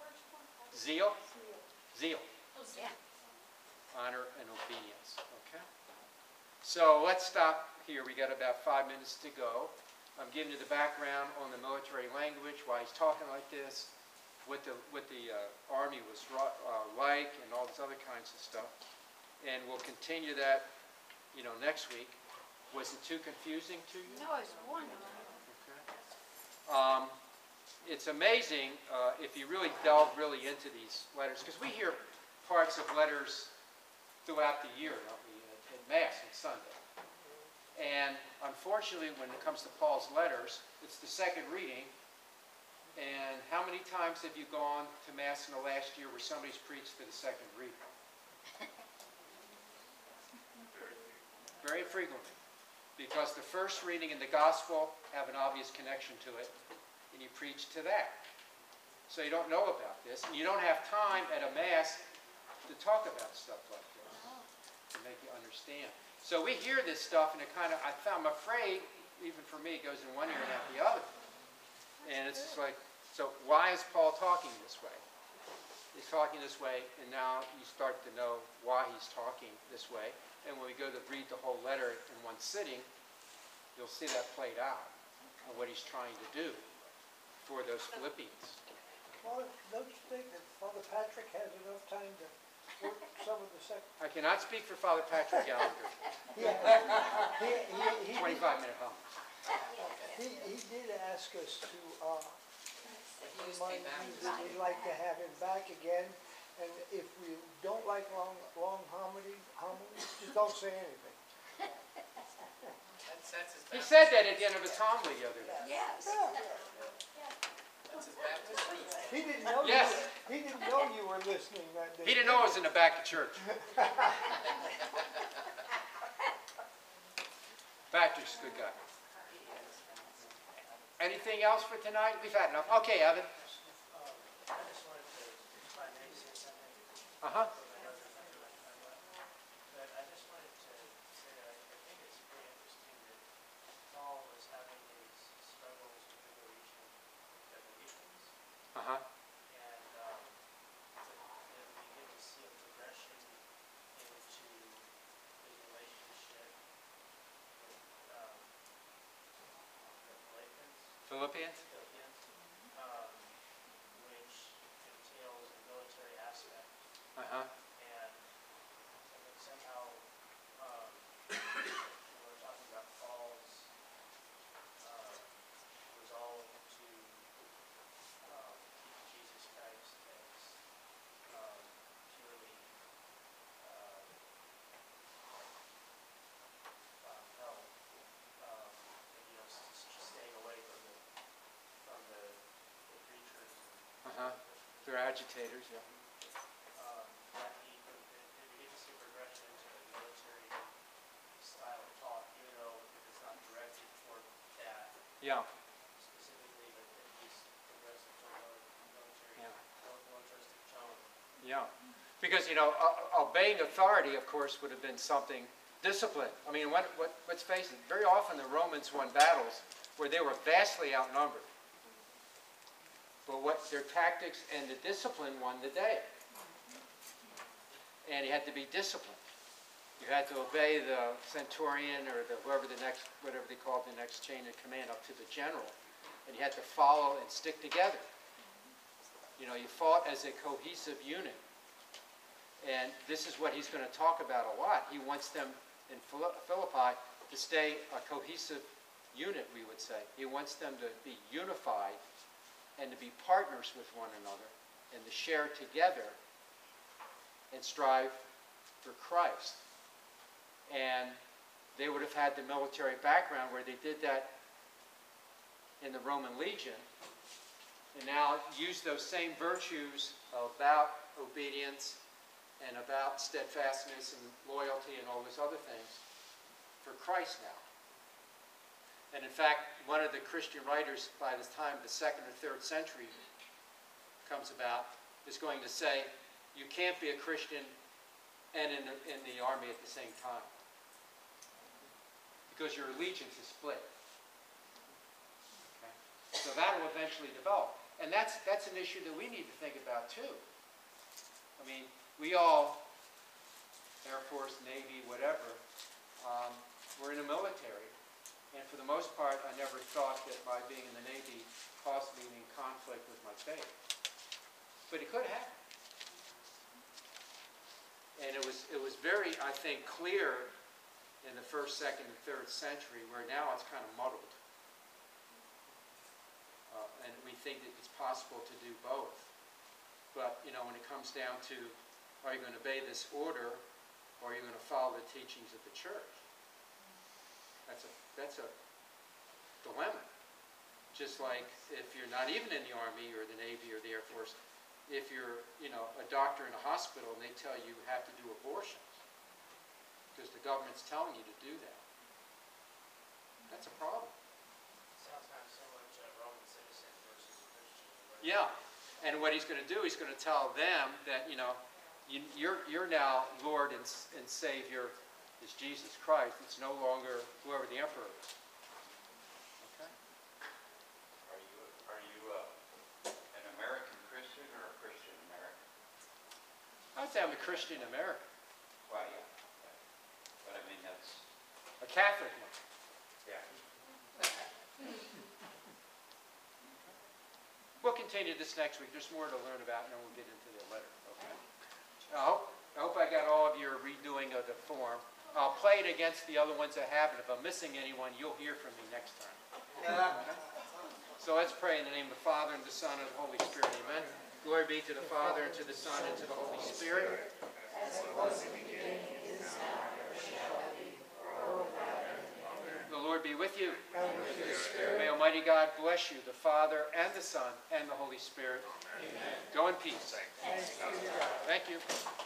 honor, and obedience. Okay? So let's stop here. We got about 5 minutes to go. I'm giving you the background on the military language, why he's talking like this, what the Army was like, and all this other kinds of stuff. And we'll continue that, you know, next week. Was it too confusing to you? No, it's wonderful. Okay. It's amazing if you really delve really into these letters, because we hear parts of letters throughout the year, don't we, at Mass on Sunday. And unfortunately, when it comes to Paul's letters, it's the second reading. And how many times have you gone to Mass in the last year where somebody's preached for the second reading? Very frequently. Because the first reading and the Gospel have an obvious connection to it, and you preach to that. So you don't know about this, and you don't have time at a Mass to talk about stuff like this, to make you understand. So we hear this stuff, and it kind of, I'm afraid, even for me, it goes in one ear and out the other. And it's just like, so why is Paul talking this way? He's talking this way, and now you start to know why he's talking this way. And when we go to read the whole letter in one sitting, you'll see that played out, and what he's trying to do for those Philippians. Well, don't you think that Father Patrick has enough time to work some of the I cannot speak for Father Patrick Gallagher. He 25-minute hum. He did ask us to remind you that we'd like to have him back again, and if we don't like long homilies, just don't say anything. He said that at the end of his homily the other day. Yes. That's his Baptist roots. He didn't know. Yes. He didn't know you were listening that day. He didn't know I was in the back of church. Back Patrick's a good guy. Anything else for tonight? We've had enough. Okay, Evan. I just wanted to, if I may say something. Uh-huh. But I just wanted to say that I think it's pretty interesting that Paul was having these struggles with the Galatians. Uh-huh. And that we get to see a progression into his relationship with the Philippians? Philippians, which entails a military aspect. Uh-huh. And I think somehow, when we're talking about Paul's resolve to keep Jesus Christ as purely held, and staying away from the preachers. Uh-huh. They're agitators, yeah. That we get to see progression into the military style of talk, even though it's not directed toward that Yeah. specifically, but at least progressive toward military, Yeah. militaristic tone. Yeah. Because, obeying authority, of course, would have been something discipline. I mean, let's face it, very often the Romans won battles where they were vastly outnumbered. But what their tactics and the discipline won the day. And you had to be disciplined. You had to obey the centurion or whatever they called the next chain of command up to the general. And you had to follow and stick together. You fought as a cohesive unit. And this is what he's going to talk about a lot. He wants them in Philippi to stay a cohesive unit, we would say. He wants them to be unified and to be partners with one another and to share together and strive for Christ. And they would have had the military background where they did that in the Roman legion, and now use those same virtues about obedience and about steadfastness and loyalty and all those other things for Christ now. And in fact, one of the Christian writers by the time the 2nd or 3rd century comes about is going to say, you can't be a Christian and in the army at the same time. Because your allegiance is split. Okay? So that will eventually develop. And that's an issue that we need to think about too. I mean, we all, Air Force, Navy, whatever, we're in the military. And for the most part, I never thought that my being in the Navy caused me in conflict with my faith. But it could happen. And it was very, I think, clear in the 1st, 2nd, and 3rd century, where now it's kind of muddled. And we think that it's possible to do both. But, when it comes down to, are you going to obey this order, or are you going to follow the teachings of the church? That's a dilemma. Just like if you're not even in the Army or the Navy or the Air Force, if you're, a doctor in a hospital and they tell you have to do abortions because the government's telling you to do that, that's a problem. Sounds kind of similar to a Roman citizen versus a Christian. Yeah, and what he's going to do, he's going to tell them that, you're now Lord and Savior is Jesus Christ. It's no longer whoever the emperor is. Okay? Are you an American Christian or a Christian American? I would say I'm a Christian American. Well, yeah. But I mean, that's... A Catholic one. Yeah. We'll continue this next week. There's more to learn about, and then we'll get into the letter. Okay? I hope I got all of your redoing of the form. I'll play it against the other ones I have, and if I'm missing anyone, you'll hear from me next time. So let's pray in the name of the Father, and the Son, and the Holy Spirit. Amen. Glory be to the Father, and to the Son, and to the Holy Spirit. As it was in the beginning, is now, and ever shall be, world without end. The Lord be with you. And with your spirit. May Almighty God bless you, the Father, and the Son, and the Holy Spirit. Amen. Go in peace. Thanks be to God. Thank you.